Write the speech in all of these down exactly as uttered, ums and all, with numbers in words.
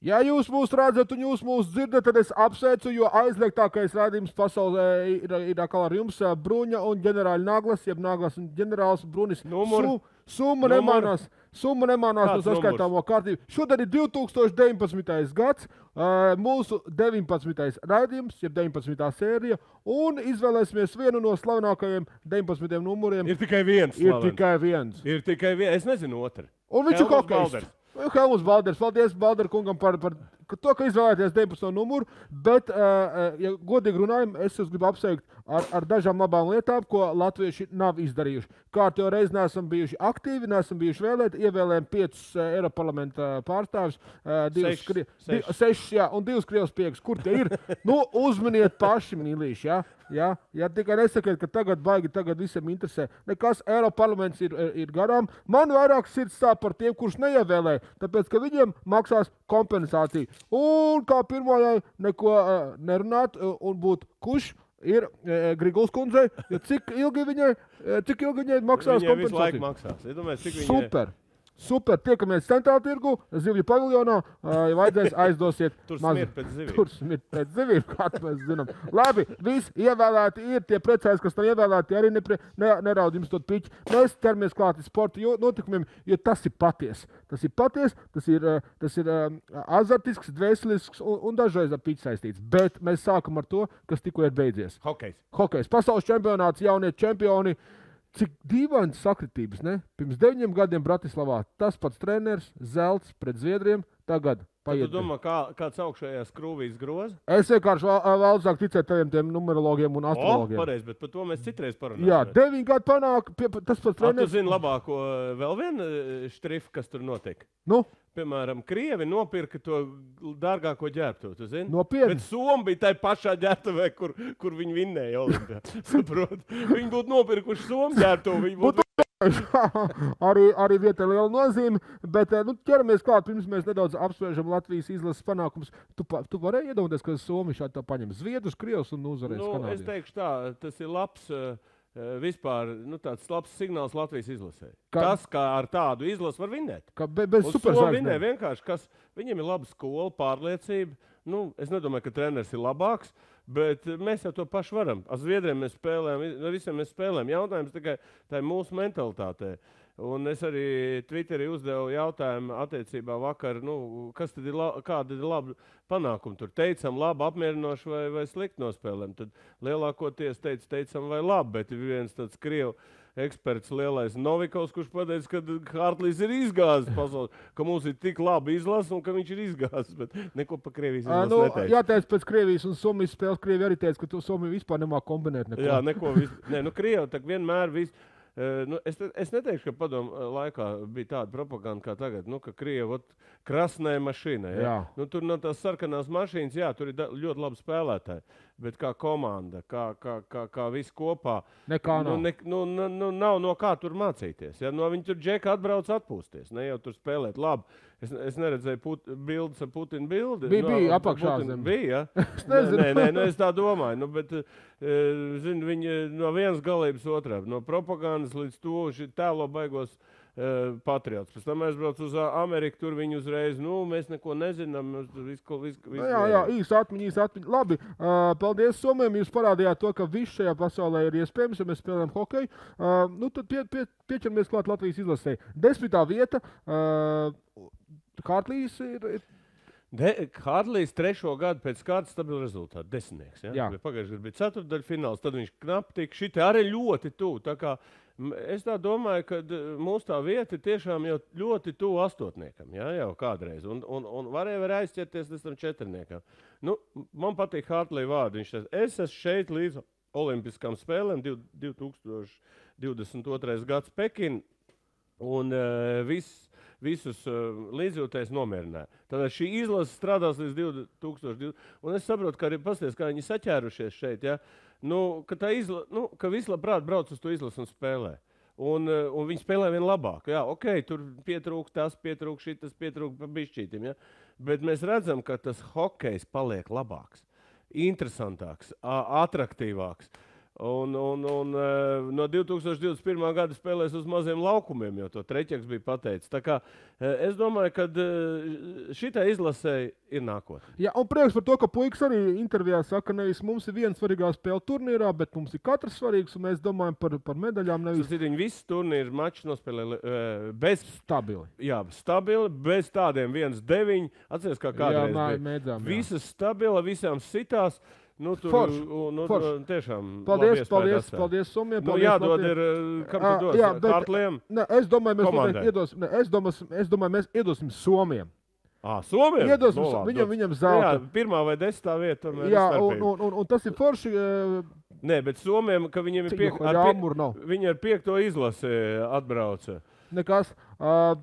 Ja jūs mūs redzat un jūs mūs dzirdat, tad es apsveicu, jo aizliegtākais rādījums pasaulē ir, ir atkal ar jums Bruņa un ģenerāļa Naglas, jeb Naglas un ģenerālis Brunis. Numur? Su, summa Numur? nemanās, summa nemanās no Kāds saskaitāmo kārtību. Šodien ir divi tūkstoši deviņpadsmitais gads, uh, mūsu deviņpadsmitais raidījums, jeb deviņpadsmitā sērija, un izvēlēsimies vienu no slavenākajiem deviņpadsmitiem numuriem. Ir tikai viens. Ir slavens. tikai viens. Ir tikai viens. Es nezinu otru. Un viņš ir Helmuts kaut kas. Balders. Helmuts Balders. Paldies Balder kungam par, par to, ka izvēlēties deviņpadsmito numuru, bet, uh, ja godīgi runājam, es jūs gribu apsveikt ar, ar dažām labām lietām, ko latvieši nav izdarījuši. Kārtējo reizi neesam bijuši aktīvi, neesam bijuši vēlēti, ievēlējam piecus uh, Eiroparlamenta pārstāvjus, uh, divus Sešs, kri... sešs. Di, sešs, jā, un divus krievus pieejas. Kur tie ir? Nu, uzminiet paši, mīlīši, jā. Jā, jā, tikai nesakiet, ka tagad baigi, tagad visiem interesē. Nekas Eiroparlaments ir, ir, ir garām. Man vairāk sirds sāp par tiem, kurš neievēlēja, tāpēc, ka viņiem maksās kompensācija. Un kā pirmajai neko uh, nerunāt uh, un būt kuš ir uh, Griguls kundzei, jo cik ilgi viņai, uh, cik ilgi viņai maksās Viņai visu laiku kompensācija? maksās. Ja domāju, cik viņa... Super! Super, tiekamies centrāla tirgu, Zivju paviljonā, uh, ja vajadzēs aizdosiet. Tur mazu- smirt pēc zivīm. Tur smirt pēc zivīm, kā mēs zinām. Labi, visi ievēlēti ir, tie precēs, kas tam ievēlēti, arī nepre, ne, neraud jums to piķi. Mēs ķeramies klāt sporta jo- notikumiem, jo tas ir paties. Tas ir paties, tas ir, uh, tas ir uh, azartisks, dvēselisks un, un dažreiz ar piķi saistīts. Bet mēs sākam ar to, kas tikko ir beidzies. Hokejs. Hokejs, pasaules čempionāts, jaunie čempioni. Cik dīvainas sakritības, ne? Pirms deviņiem gadiem Bratislavā tas pats treneris, zelts pret Zviedriem, tagad Tad paiet. tu domā, kā, kāds augšējās skrūvīs groza? Es vienkārši vēlāk ticēt taviem tiem numerologiem un O, astrologiem. pareizi, bet par to mēs citreiz parunāsim. Jā, deviņi gadi panāk, pie, tas pats A, tu treneris. zini labāko eh, vēl vienu eh, štrifu, kas tur notiek? Nu, Piemēram, Krievi nopirka to dārgāko ģērbtuvi, tu zini? Nopietni? Bet Somi bija tai pašā ģērbtuvē, kur, kur viņi vinnēja Olimpijā. Saprot? Viņi būtu nopirkuši Somu ģērbtuvi, viņi būtu... arī, arī vietā liela nozīme, bet eh, nu, ķeramies klāt, pirms mēs nedaudz apspriežam Latvijas izlases panākumus. Tu, pa, tu varēji iedomāties, ka Somi šādi to paņem Zviedrus, Krievus un uzvarēs Nu, es Kanādiešus? teikšu tā, tas ir labs, eh, eh, vispār, nu, tāds labs signāls Latvijas izlasē. Kā- Tas, kā ar tādu izlasu var vinnēt. Ka be, bez Un super Somi vinnē vienkārši, kas viņiem ir laba skola, pārliecība. Nu, es nedomāju, ka treneris ir labāks, bet mēs jau to pašu varam. Ar Zviedriem mēs spēlējam, ar visiem mēs spēlējam. Jautājums tikai tā ir mūsu mentalitātē. Un es arī Twitterī uzdevu jautājumu attiecībā vakar, nu, kas tad ir, la, kāda ir laba panākuma. Tur teicam labi, apmierinoši vai, vai slikti nospēlēm. Tad lielākoties teica, teicam vai labi, bet ir viens tāds Krievu eksperts lielais Novikovs, kurš pateica, ka Hartlīs ir izgāzis pasaulē, ka mums ir tik labi izlasa un ka viņš ir izgāzis, bet neko pa Krievijas Ā, izlasu nu, neteica. jāteic pēc Krievijas un Somijas spēles, Krievi arī teica, ka tu Somija vispār nemāk kombinēt neko. Jā, neko vis... Nē, nu, Krievi tak vienmēr vis... Uh, nu, es, te- es neteikšu, ka padomu uh, laikā bija tāda propaganda kā tagad, nu, ka Krievi ot, krasnē mašīna. Ja? Jā. Nu, tur no tās sarkanās mašīnas, jā, tur ir da, ļoti labi spēlētāji, bet kā komanda, kā, kā, kā, kā viss kopā, Nekā nav. nu, ne, nu, nu, nu, nav no kā tur mācīties. Ja? No viņi tur džeka atbrauc atpūsties, ne jau tur spēlēt labi. Es, es neredzēju put, bildes ar Putinu bildi. Bija, No, bija, apakšā Putin- zem. Bija, ja? Es nezinu. Nē, nē, nē, es tā domāju. Nu, bet, eh, zini, viņi no vienas galības otrā, no propagandas līdz to šī tēlo baigos uh, patriots. Pēc tam aizbrauc uz Ā- Ameriku, tur viņi uzreiz, nu, mēs neko nezinām. Mēs tur visu, ko- visu, visu Nu, jā, jā, īsa atmiņa, īsa atmiņa. Labi, uh, paldies Somijam. Jūs parādījāt to, ka viss šajā pasaulē ir iespējams, ja mēs spēlējam hokeju. Uh, nu, tad pie, pie, pieķeramies klāt Latvijas izlasē. Desmitā vieta. Uh, Hartlīs ir, ir Hartlīs trešo gadu pēc kārtas stabila rezultāta. Desmitnieks. Ja? Jā. Bet pagājušajā gadā bija ceturtdaļa fināls, tad viņš knapi tika. Šitie arī ļoti tuvu. Tā kā m, es tā domāju, ka d- mūsu tā vieta ir tiešām jau ļoti tuvu astotniekam. Ja? Jau kādreiz. Un, un, un varēja var aizķerties līdz tam četrniekam. Nu, man patīk Hartlī vārdu. Viņš teica, es esmu šeit līdz Olimpiskām spēlēm div- divi tūkstoši divdesmit otrais gads Pekina. Un uh, viss, visus uh, līdzjūtējus nomierināja. Tad šī izlase strādās līdz divi tūkstoši divdesmit. Un es saprotu, ka arī pasties, kā viņi saķērušies šeit. Ja? Nu, ka, tā izla, nu, ka visi labprāt brauc uz to izlasi un spēlē. Un, uh, un viņi spēlē vien labāk. Jā, ok, tur pietrūk tas, pietrūk šitas, pietrūk pa bišķītim. Ja? Bet mēs redzam, ka tas hokejs paliek labāks, interesantāks, a- atraktīvāks. Un, un, un no divi tūkstoši divdesmit pirmā gada spēlēs uz maziem laukumiem, jo to Treķeks bija pateicis. Tā kā es domāju, ka šitai izlasēji ir nākotne. Jā, un prieks par to, ka puikas arī intervijā saka, nevis mums ir viena svarīgā spēle turnīrā, bet mums ir katrs svarīgs, un mēs domājam par, par medaļām. Nevis... Tas ir viņi visi turnīri mači nospēlē bez... Stabili. Jā, stabili, bez tādiem viens deviņi. Atceries, kā kādreiz jā, bija. Mēdzām, Visas stabila, visām sitās. Nu, tur Forš, nu, forš. Tiešām paldies, paldies, paldies Somijai. Nu, jādod ir, kam tu dos? Jā, bet, Kārtliem? Ne, es domāju, mēs noteikti iedosim, ne, es domāju, es domāju, mēs iedosim Somijam. Ā, Somijam? Iedosim, no, viņam, viņam zelta. Jā, pirmā vai desmitā vieta. Jā, un, un, un, un tas ir forši. Nē, bet Somijam, ka viņiem ir piek, ar, pie, viņi ar piekto izlasi atbrauca. Nekas. Uh,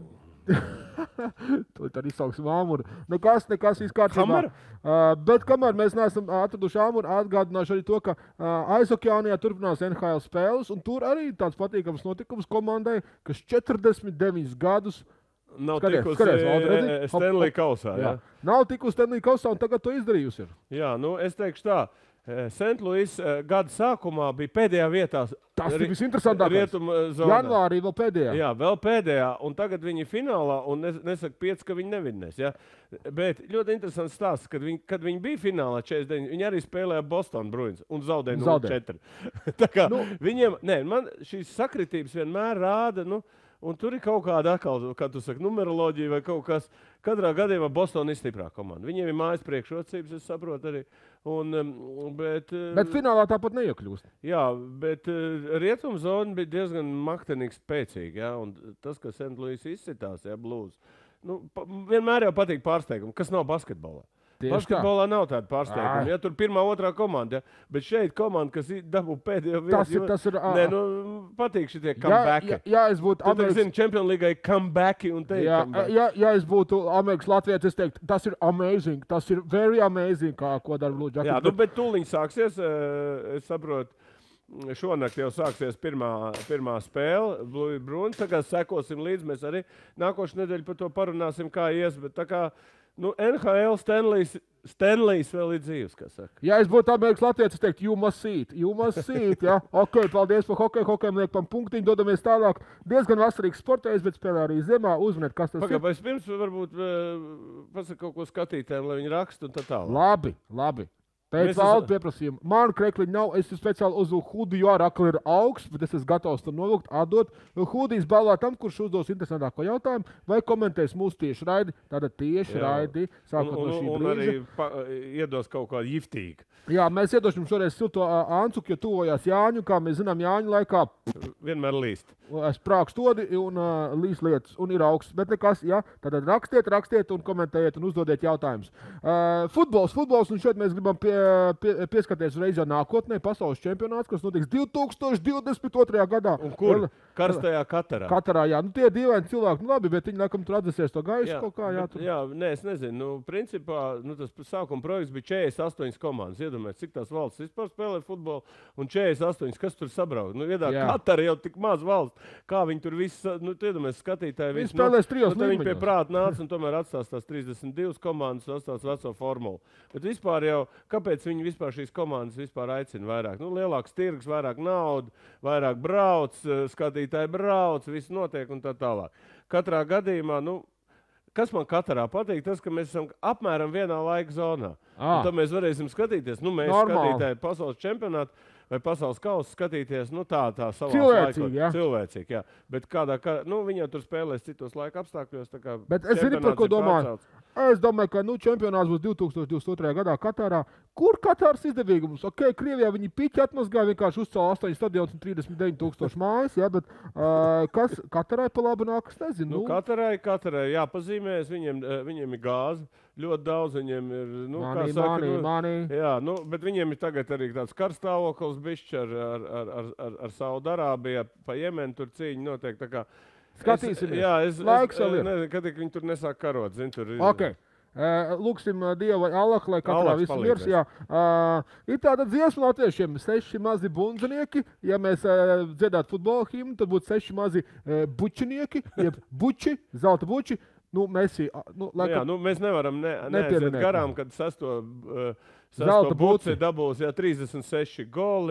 Tur arī izsauksim āmuru. Nekas, nekas viss kārtībā. Uh, bet kamēr mēs neesam atraduši āmuru, atgādināšu arī to, ka uh, aizokeānijā turpinās N H L spēles, un tur arī tāds patīkams notikums komandai, kas četrdesmit deviņus gadus nav skaties, tikus skaties, Stanley kausā. Jā. Jā. Nav tikus Stanley kausā, un tagad to izdarījusi ir. Jā, nu es teikšu tā. Saint Louis gada sākumā bija pēdējā vietā. Tas ir visinteresantākais. Janvārī vēl pēdējā. Jā, vēl pēdējā. Un tagad viņi ir finālā un nesaka pieci, ka viņi nevinnēs. Ja? Bet ļoti interesants stāsts, kad viņi, kad viņi bija finālā četrdesmit deviņi, viņi arī spēlēja Boston Bruins un zaudēja nulle četri. Tā kā nu, viņiem, nē, man šīs sakritības vienmēr rāda, nu, un tur ir kaut kāda atkal, kā tu saki, numeroloģija vai kaut kas. Katrā gadījumā Boston ir stiprā komanda. Viņiem ir mājas priekšrocības, es saprotu arī. Un, bet, bet finālā tāpat neiekļūst. Jā, bet rietumu zona bija diezgan maktenīgi spēcīga. Ja? Un tas, ka Saint Louis izcitās, ja, Blues, nu, pa, vienmēr jau patīk pārsteigumi, kas nav basketbolā. Tieši basketbolā tā. Nav tāda pārsteiguma. Ja, tur pirmā, otrā komanda, ja? Bet šeit komanda, kas dabū pēdējo vietu. Tas ir, tas ir. Nē, nu, patīk šitie comebacki. Ja, ja, ja es būtu Amerikas... Zinu, Champions League comebacki un teikt ja, comeback. Ja, ja es būtu Amerikas Latvijas, es teiktu, tas ir amazing, tas ir very amazing, kā ko dara Blue Jackets. Jā, nu, bet tūliņ sāksies, es saprotu, šonakt jau sāksies pirmā, pirmā spēle, Blue Bruins, tagad sekosim līdz, mēs arī nākošu nedēļu par to parunāsim, kā ies, bet tā kā, nu, N H L Stanleys, Stanleys vēl ir dzīves, kā saka. Ja es būtu Amerikas Latvijas, es teiktu, you must see it, you must see it, ja. Ok, paldies par hokeju, hokejam liekam punktiņu, dodamies tālāk. Diezgan vasarīgs sportējs, bet spēlē arī ziemā, uzmaniet, kas tas Pagā, ir. Pirms varbūt pasaka kaut ko skatītājiem, lai viņi raksta un tā tālāk. Labi, labi. Pēc valdu pieprasījuma. Man krekliņi nav, es speciāli uzvilku hudiju, jo rakli ir augsts, bet es esmu gatavs tur novilkt, atdot. Hudijas balvā tam, kurš uzdos interesantāko jautājumu, vai komentēs mūsu tieši raidi, tātad tieši Jā. raidi, sākot un, no šī un, brīža. Un arī pa, iedos kaut kādu jiftīgu. Jā, mēs iedošam šoreiz silto ancuku, jo tuvojās Jāņu, kā mēs zinām, Jāņu laikā. Vienmēr līst. Es prāku stodi un uh, līst lietas, un ir augsts, bet nekas, jā. Tātad rakstiet, rakstiet un komentējiet un uzdodiet jautājumus. Uh, futbols, futbols, un šeit mēs gribam pie, pie, pieskaties reiz jau nākotnē pasaules čempionāts, kas notiks divi tūkstoši divdesmit otrajā gadā. Un kur? Karstajā Katarā. Katarā, jā. Nu, tie ir dīvaini cilvēki, nu labi, bet viņi laikam tur atdesies to gaisu jā, kaut kā, jā. Bet, tur. Jā, nē, es nezinu, nu, principā, nu, tas sākuma projekts bija četrdesmit astoņas komandas. Iedomājies, cik tās valsts vispār spēlē futbolu, un četrdesmit astoņas, kas tur sabrauc? Nu, iedā, Katara jau tik maz valsts, kā viņi tur visi, nu, iedomājies, skatītāji visi. Viņi spēlēs trijos nu, līmeņos. Viņi pie prāta nāca un tomēr atstās tās trīsdesmit divas komandas, atstās veco formulu. Bet vispār jau, kāpēc viņi vispār šīs komandas vispār aicina vairāk? Nu, lielāks tirgs, vairāk naudu, vairāk brauc, skatītāji brauc, viss notiek un tā tālāk. Katrā gadījumā, nu, kas man katrā patīk, tas, ka mēs esam apmēram vienā laika zonā. Un tad mēs varēsim skatīties, nu, mēs Normāli. Skatītāji pasaules čempionātu vai pasaules kausu skatīties, nu, tā, tā savā cilvēcīgi, jā. Cilvēcīgi, jā. Bet kādā, kā, nu, viņi jau tur spēlēs citos laika apstākļos, tā kā Bet es zinu, par ko domāju. Es domāju, ka, nu, čempionāts būs divi tūkstoši divdesmit otrajā gadā Katarā. Kur Katāras izdevīgums? Ok, Krievijā viņi piķi atmazgāja, vienkārši uzcēla astoņas stadionus un trīsdesmit deviņi tūkstoši mājas, jā, bet uh, kas Katarai pa labi nāk, es nezinu. Nu, Katarai, Katarai jāpazīmēs, viņiem, viņiem ir gāze. Ļoti daudz viņiem ir, nu, money, kā saka, money, nu, money. Jā, nu, bet viņiem ir tagad arī tāds karstāvoklis bišķi ar, ar, ar, ar, ar, ar Saudarābiju, pa Jemenu tur cīņa notiek, tā kā. Skatīsimies. Es, jā, es, Laiks es, vēl ir. Nezinu, kad viņi tur nesāk karot, zin, tur ir. Ok. Uh, lūksim uh, Dievu vai Allahu, lai katrā viss mirs. Jā. Uh, ir tāda dziesma latviešiem, seši mazi bundzinieki. Ja mēs uh, dziedātu futbola himnu, tad būtu seši mazi uh, bučinieki, jeb buči, zelta buči. Nu, Messi, nu, laikam, jā, nu, mēs nevaram ne, neaiziet garām, kad sesto, uh, sesto buci dabūs jā, trīsdesmit seši goli.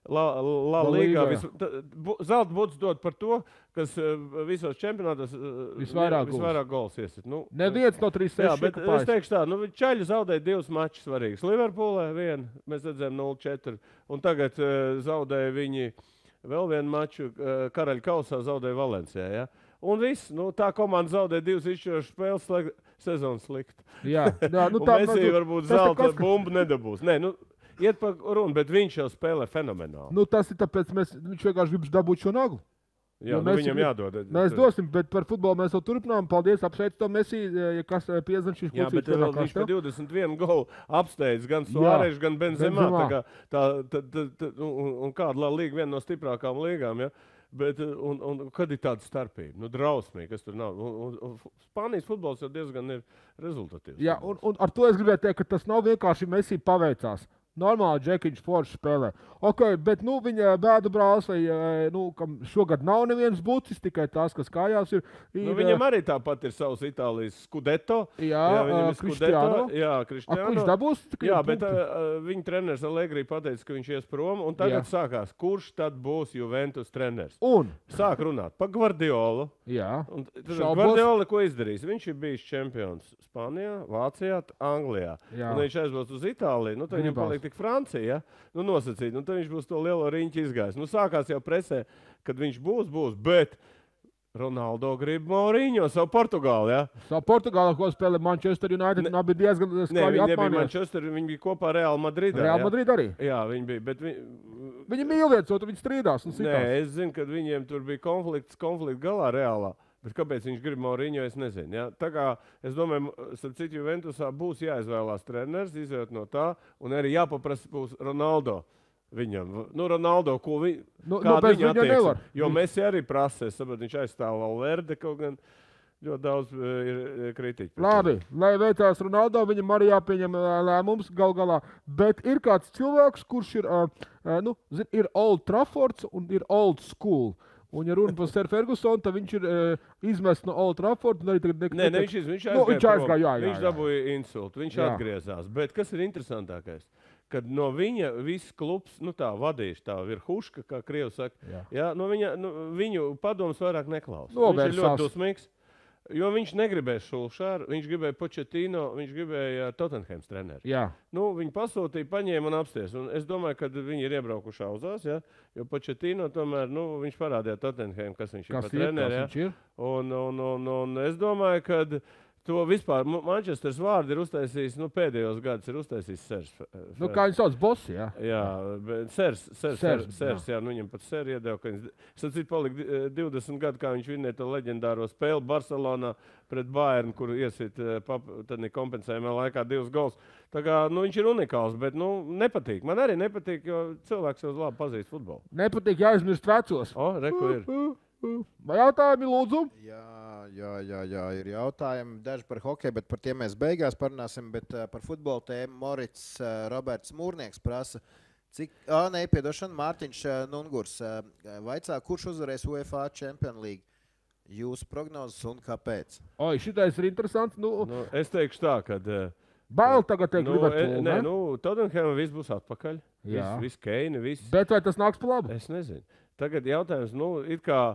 La, la, la līgā vis, bu, zelta buds dod par to, kas uh, visos čempionātos uh, visvairāk, visvairāk gols iesit. Nu, Neviens no trīs jā, bet es teikšu tā, nu, Čaļi zaudēja divus mačus svarīgus. Liverpoolē vienu, mēs redzējām nulle četri, un tagad uh, zaudēja viņi vēl vienu maču, uh, Karaļa kausā zaudēja Valencijā, ja? Un viss, nu, tā komanda zaudēja divas izšķirošas spēles, slik, sezonas slikt. Jā, jā, nu un tā Messi varbūt zelta kas... bumbu nedabūs. Nē, nu, iet pa runu, bet viņš jau spēlē fenomenāli. Nu, tas ir tāpēc, mēs, viņš vienkārši gribas dabūt šo naglu. Jā, nu, viņam jādod. Mēs dosim, bet par futbolu mēs vēl turpinām. Paldies, apsveicu to Messi, ja kas piezvan šīs jā, bet vēl viņš pa divdesmit vienu golu apsteidz gan Suāreš, gan Benzemā. Tā kā, tā, tā, tā, tā, un, un kāda la līga viena no stiprākām līgām, ja? Bet, un, un kad ir tāda starpība? Nu, drausmīgi, kas tur nav. Un, un, un Spānijas futbols jau diezgan ir rezultatīvs. Jā, un, un ar to es gribēju teikt, ka tas nav vienkārši Messi paveicās. Normāli Džekiņš forši spēlē. Ok, bet nu, viņa bēdu brālis, vai nu, kam šogad nav neviens bucis, tikai tās, kas kājās ir. ir nu, viņam arī tāpat ir savs Itālijas Scudetto. Jā, jā viņam ir Cristiano. Jā, Cristiano. Viņš dabūs? Jā, bet uh, viņa treneris Allegri pateica, ka viņš ies prom, un tagad jā. Sākās, kurš tad būs Juventus treneris. Un? Sāk runāt pa Guardiolu. Jā. Un Guardiola ko izdarīs? Viņš ir bijis čempions Spānijā, Vācijā, Anglijā. Jā. Un viņš aizbūs uz Itāliju, nu tad viņam paliek tik Francija, ja? Nu nosacīt, nu tad viņš būs to lielo riņķi izgājis. Nu sākās jau presē, kad viņš būs, būs, bet Ronaldo grib Mourinho, savu Portugāli, ja? Savu Portugāli, ko spēlē Manchester United, un abi diezgan skaļi apmānījās. Ne, viņi nebija Manchester, viņi bija kopā Real Madridā. Real Madrid arī? Jā, viņi bija, bet viņi... Viņi mīliecot, viņi strīdās un sitās. Nē, es zinu, kad viņiem tur bija konflikts, konflikts galā Realā. Bet kāpēc viņš grib Mourinho, es nezinu. Ja? Tā kā, es domāju, starp citu Juventusā būs jāizvēlās treneris, izējot no tā, un arī jāpaprasa būs Ronaldo viņam. Nu, Ronaldo, ko vi, nu, kāda nu, viņa attieksme. Jo viņš... Messi arī prasa, es saprotu, viņš aizstāv Valverde, kaut gan ļoti daudz ir kritiķi. Labi, lai veicās Ronaldo, viņam arī jāpieņem lēmums gal galā. Bet ir kāds cilvēks, kurš ir, uh, nu, zin, ir Old Traffords un ir Old School. Un, ja runa par Sir Fergusonu, tad viņš ir uh, izmests no Old Trafford. Nē, ne, ne, viņš, iz, viņš aizgāja. Nu, viņš aizgāja, jā, jā, viņš dabūja insultu, viņš jā. Atgriezās. Bet kas ir interesantākais? Kad no viņa viss klubs, nu tā vadījuši, tā virhuška, kā Krievi saka, jā. Jā, no viņa, nu, viņu padomus vairāk neklausa. Viņš ir ļoti dusmīgs. Jo viņš negribēja Šulšāru, viņš gribēja Pochettino, viņš gribēja Tottenhams treneru. Jā. Nu, viņi pasūtīja, paņēma un apsties. Un es domāju, ka viņi ir iebraukuši auzās, ja? Jo Pochettino tomēr, nu, viņš parādīja Tottenham, kas viņš kas ir pa treneri. Ja? Ir? Un, un, un, un es domāju, ka to vispār Manchesteras vārdu ir uztaisījis, nu, pēdējos gadus ir uztaisījis Sers. Nu, kā viņi sauc, Bossi, jā? Jā, bet Sers, Sers, Sers, Sers jā, nu viņam pat Seri iedeva, ka viņš, sacīt, palika divdesmit gadu, kā viņš vinēja to leģendāro spēli Barcelonā pret Bayern, kur iesit, pap, tad nekompensējumā laikā divas gols. Tā kā, nu, viņš ir unikāls, bet, nu, nepatīk. Man arī nepatīk, jo cilvēks jau labi pazīst futbolu. Nepatīk jāizmirst vecos. O, reku ir. Vai jautājumi, lūdzu? Jā, jā, jā, jā, ir jautājumi. Daži par hokeju, bet par tiem mēs beigās parunāsim. Bet uh, par futbola tēmu Morits uh, Roberts Mūrnieks prasa, cik... Ā, nē, piedošana, Mārtiņš uh, Nungurs uh, vaicā, kurš uzvarēs UEFA Champions League? Jūsu prognozes un kāpēc? Oi, šitais ir interesants. Nu, nu, es teikšu tā, ka... Uh, Bail tagad teikt nu, Liverpool, e, ne? Nē, nu, Tottenham viss būs atpakaļ. Jā. Viss, viss Keini, viss. Bet vai tas nāks pa labu? Es nezinu. Tagad jautājums, nu, it kā...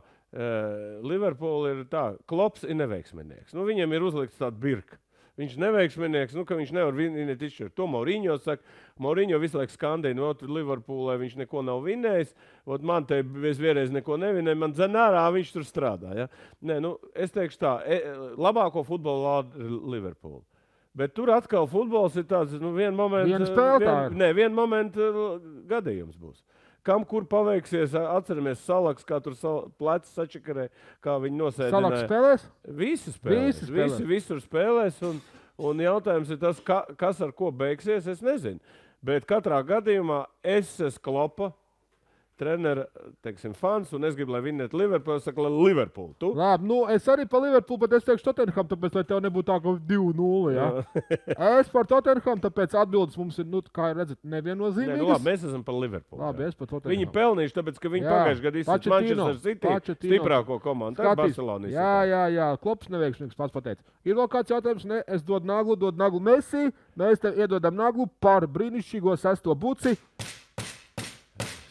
Uh, Liverpool ir tā, Klops ir neveiksminieks. Nu, viņam ir uzlikts tāds birka. Viņš ir neveiksminieks, nu, ka viņš nevar vinēt izšķirt. To Mourinho saka. Mourinho visu laiku skandēja, no Liverpoolē viņš neko nav vinējis. Ot man te es vienreiz neko nevinēju, man dzenārā viņš tur strādā. Ja? Nē, nu, es teikšu tā, e, labāko futbolu lāda Liverpool. Bet tur atkal futbols ir tāds, nu, vien moment, Viena spēlētāja. Vien, ne, vien moment gadījums būs. Kam kur paveiksies, atceramies Salaks, kā tur sal, plecs sačakarē, kā viņi nosēdināja. Salaks spēlēs? Visi spēlēs. Visi, spēlēs. Visi visur spēlēs, un, un jautājums ir tas, ka, kas ar ko beigsies, es nezinu. Bet katrā gadījumā es esmu Klopa trenera, teiksim, fans, un es gribu, lai vinētu Liverpool, es saku, lai Liverpool. Tu? Labi, nu, es arī par Liverpool, bet es teikšu Tottenham, tāpēc, lai tev nebūtu tā, ka divi nulle, jā. Es par Tottenham, tāpēc atbildes mums ir, nu, kā redzat, neviennozīmīgas. Ne, nu, labi, mēs esam par Liverpool. Labi, jā. Es par Tottenham. Viņi pelnījuši, tāpēc, ka viņi pagājuši gadu izsaka Manchester City stiprāko komandu. Tā ir Barcelona. Jā, jā, jā, Klops neveiksmīgs pats pateica. Ir vēl kāds jautājums, ne, es dodu naglu, dodu naglu Messi, mēs tev iedodam naglu par brīnišķīgo sesto buci.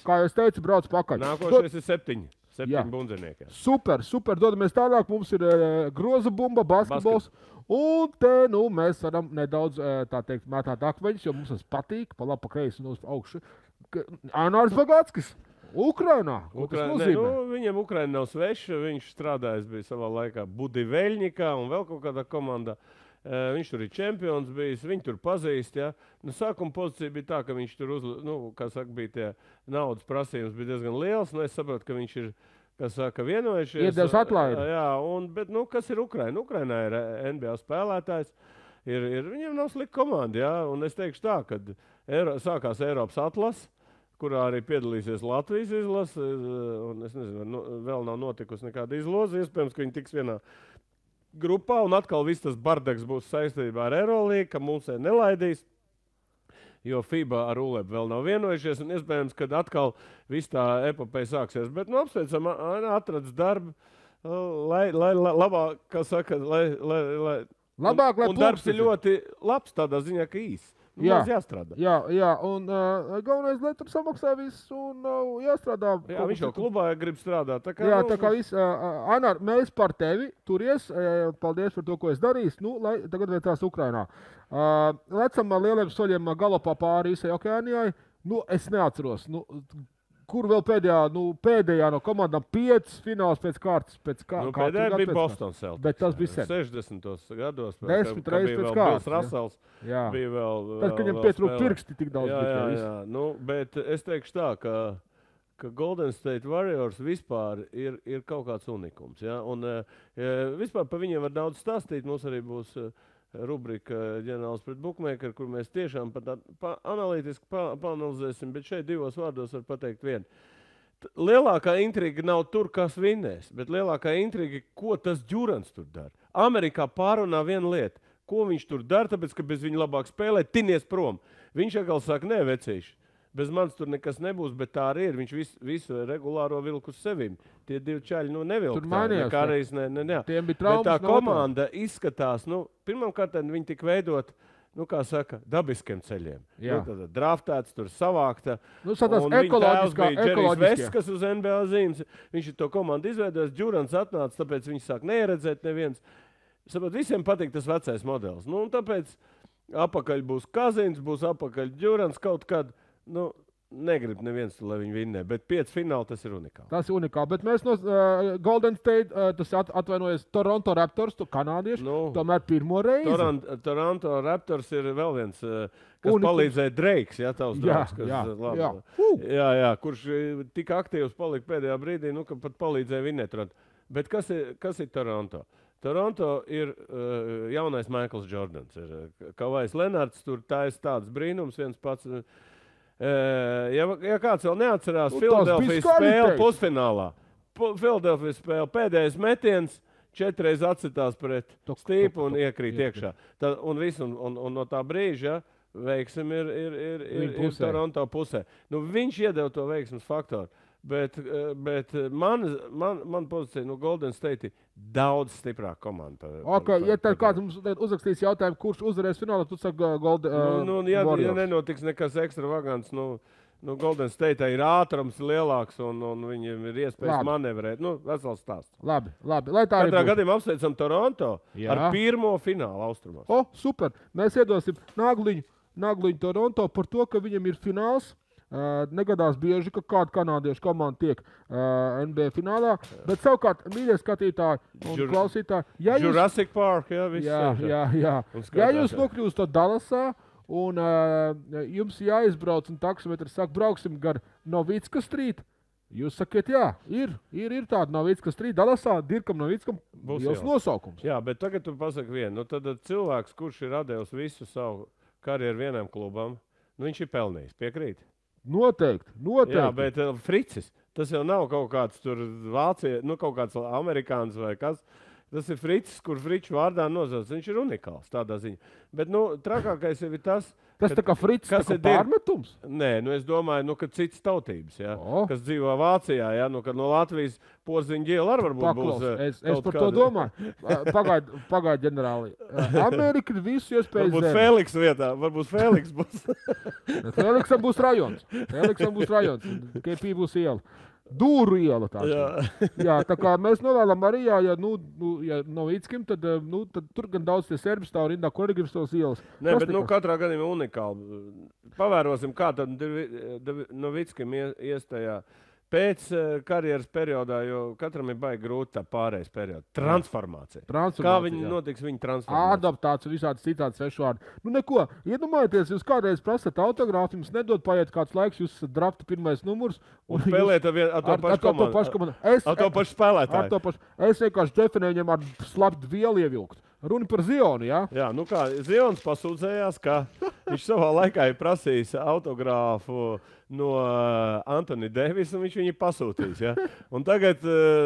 kā jau es teicu, brauc pakaļ. Nākošais ir septiņi. Septiņi bundzinieki. Super, super. Dodamies tālāk. Mums ir uh, groza bumba, basketbols. Basket. Un te, nu, mēs varam nedaudz, uh, tā teikt, mētāt akmeņus, jo mums tas patīk. Pa labi, pa kreisi un uz augšu. Ānārs Bagāckis. Ukrainā. Ukraina, ne, nu, viņam Ukraina nav sveša. Viņš strādājis bija savā laikā Budiveļņikā un vēl kaut kādā komandā. Uh, viņš tur ir čempions bijis, viņi tur pazīst. Ja? Nu, sākuma pozīcija bija tā, ka viņš tur uzl... nu, kā saka, bija tie naudas prasījums bija diezgan liels. Nu, es saprotu, ka viņš ir, kas saka, vienojušies. Iedevis atlaidi. Jā, un, bet, nu, kas ir Ukraina? Ukrainā ir N B A spēlētājs. Ir, ir, viņam nav slikta komanda, ja? Un es teikšu tā, kad Eiro... sākās Eiropas atlas, kurā arī piedalīsies Latvijas izlase. Un es nezinu, nu, vēl nav notikusi nekāda izloze. Iespējams, ka viņi tiks vienā grupā, un atkal viss tas bardaks būs saistībā ar Eirolīgu, ka mums ir nelaidīs, jo FIBA ar ULEB vēl nav vienojušies, un iespējams, kad atkal viss tā epopeja sāksies. Bet, nu, apsveicam, atradz darbu, lai, lai, lai labāk, kā saka, lai, lai, lai, labāk, lai un, un darbs ir ļoti labs tādā ziņā, ka īsts. Jā, jāstrādā. Jā, jā, un uh, galvenais, lai tur samaksā viss un uh, jāstrādā. Jā, viņš jau klubā grib strādāt. Tā kā, jā, nu, tā kā viss. Uh, Anar, mēs par tevi turies. Uh, paldies par to, ko es darīšu. Nu, lai tagad vietās Ukrainā. Uh, lecam lieliem soļiem galopā pāri visai Okeānijai. Nu, es neatceros. Nu, kur vēl pēdējā, nu, pēdējā no komandām piecas fināls pēc kārtas. Pēc kā, nu, pēdējā bija Boston Celtics. Bet tas bija sen. sešdesmitos gados. Desmit reizes pēc kārtas. Rasels jā. Bija vēl, vēl, tad, kad viņam pietrūka pirksti tik daudz. Jā, jā, bija, jā. Nu, bet es teikšu tā, ka, ka Golden State Warriors vispār ir, ir kaut kāds unikums. Ja? Un uh, vispār par viņiem var daudz stāstīt. Mums arī būs uh, rubrika ģenerāls pret bookmakeru, kur mēs tiešām pat pa, analītiski pa, paanalizēsim, bet šeit divos vārdos var pateikt vienu. T- lielākā intriga nav tur, kas vinnēs, bet lielākā intriga, ko tas Džurans tur dara. Amerikā pārunā viena lieta, ko viņš tur dara, tāpēc, ka bez viņa labāk spēlē, tinies prom. Viņš atkal saka, nē, vecīši, bez manis tur nekas nebūs, bet tā arī ir. Viņš vis, visu regulāro vilku uz sevim. Tie divi čaļi, nu, nevilk. Tur mainījās. Kā reiz, ne, ne, ne. Tiem bija traumas. Bet tā komanda no izskatās, nu, pirmkārt, viņi tika veidot, nu, kā saka, dabiskiem ceļiem. Jā. Nu, tad draftēts, tur savākta. Nu, sadās ekoloģiskā, ekoloģiskā. Kas uz N B A zīmes. Viņš ir to komandu izveidojis, Džurans atnāca, tāpēc viņi sāk neieredzēt neviens. Saprot, visiem patīk tas vecais modelis. Nu, un tāpēc apakaļ būs Kazins, būs apakaļ Džurans kaut kad. Nu, negrib neviens, lai viņi vinnē, bet pieci fināli tas ir unikāli. Tas ir unikāli, bet mēs no uh, Golden State, uh, tas at, atvainojas Toronto Raptors, tu kanādieši, nu, tomēr pirmo reizi. Toronto, Toronto Raptors ir vēl viens, uh, kas Unikums. Palīdzēja Dreiks, ja, tavs draugs, kas, jā, labi, jā. Uh. jā, jā, kurš tik aktīvs palika pēdējā brīdī, nu, ka pat palīdzēja vinnēt. Bet kas ir, kas ir Toronto? Toronto ir uh, jaunais Michaels Jordans. Ir Kavais Lenards, tur tā ir tāds brīnums, viens pats. Uh, Ja, ja kāds vēl neatcerās, nu, Filadelfijas spēle pusfinālā. Filadelfijas spēle pēdējais metiens, četreiz atsitās pret stīpu un iekrīt iekšā. Tā, un, visu, un, un, un no tā brīža ja, veiksim ir, ir, ir, ir, ir Toronto pusē. Nu, viņš iedeva to veiksmes faktoru. Bet, bet man, man, man pozīcija no Golden State ir daudz stiprāka komanda. Par, okay, par, ja tad kāds mums uzrakstīs jautājumu, kurš uzvarēs finālā, tu saki Golden uh, nu, nu, ja, ja nenotiks nekas ekstravagants, nu, nu Golden State ir ātrums lielāks un, un viņiem ir iespējas labi. Manevrēt. Nu, vesels stāsts. Labi, labi. Lai tā Katrā gadījumā apsveicam Toronto Jā. Ar pirmo finālu austrumos. O, super. Mēs iedosim nagliņu, nagliņu Toronto par to, ka viņam ir fināls. Uh, negadās bieži, ka kāda kanādiešu komanda tiek uh, N B A finālā, bet savukārt, mīļie skatītāji un Jur klausītāji, ja jūs... Jurassic Park, jā, viss jā, jā, jā. Ja jūs nokļūstat Dallasā un uh, jums jāizbrauc un taksometrs saka, brauksim gar Novicka Street, jūs sakiet, jā, ir, ir, ir tāda Novicka Street, Dallasā, Dirkam Novickam, jūs nosaukums. Jā, bet tagad tu pasaki vienu, nu tad cilvēks, kurš ir radējis visu savu karjeru vienam klubam, nu viņš ir pelnījis, piekrīt? Noteikti, noteikti. Jā, bet uh, Fricis, tas jau nav kaut kāds tur Vācija, nu kaut kāds amerikāns vai kas. tas ir Fricis, kur Friču vārdā nosauc. Viņš ir unikāls tādā ziņā. Bet, nu, trakākais jau ir tas, Tas tā kā Frits, tā kā pārmetums? Nē, nu es domāju, nu, ka citas tautības, ja, oh. kas dzīvo Vācijā, ja, nu, kad no Latvijas Porziņa ģiela arī varbūt Paklaus, būs. Es, es par kāda... to domāju. Pagaid, pagaid ģenerāli. Amerika ir visu iespējas varbūt zem. Feliks vietā, varbūt Feliks būs. Feliksam būs rajons. Feliksam būs rajons. K P būs iela. Dūru iela tā. Jā. Jā, tā kā mēs novēlam arī, jā, ja, nu, nu, ja nav Vītskim, tad, nu, tad tur gan daudz tie serbi stāv rindā, kur arī grib tos ielas. Nē, bet, nu, katrā gadījumā unikāli. Pavērosim, kā tad no Vītskim iestajā pēc karjeras periodā, jo katram ir baigi grūti tā pārējais periods. Transformācija. Transformācija. Kā viņi jā. Notiks viņa transformācija? Adaptācija, visādi citādi svešvārdi. Nu neko, iedomājieties, jūs kādreiz prasat autogrāfu, jums nedod paiet kāds laiks, jūs esat drafta pirmais numurs. Un spēlēt ar, ar to pašu komandu. Ar to pašu spēlētāju. Pašu, es vienkārši definēju viņam ar slaptu vielu ievilkt. Runa par Zionu, jā? Jā, nu kā, Zions pasūdzējās, ka viņš savā laikā ir prasījis autogrāfu no uh, Antoni Devisa, un viņš viņu pasūtīs, ja? Un tagad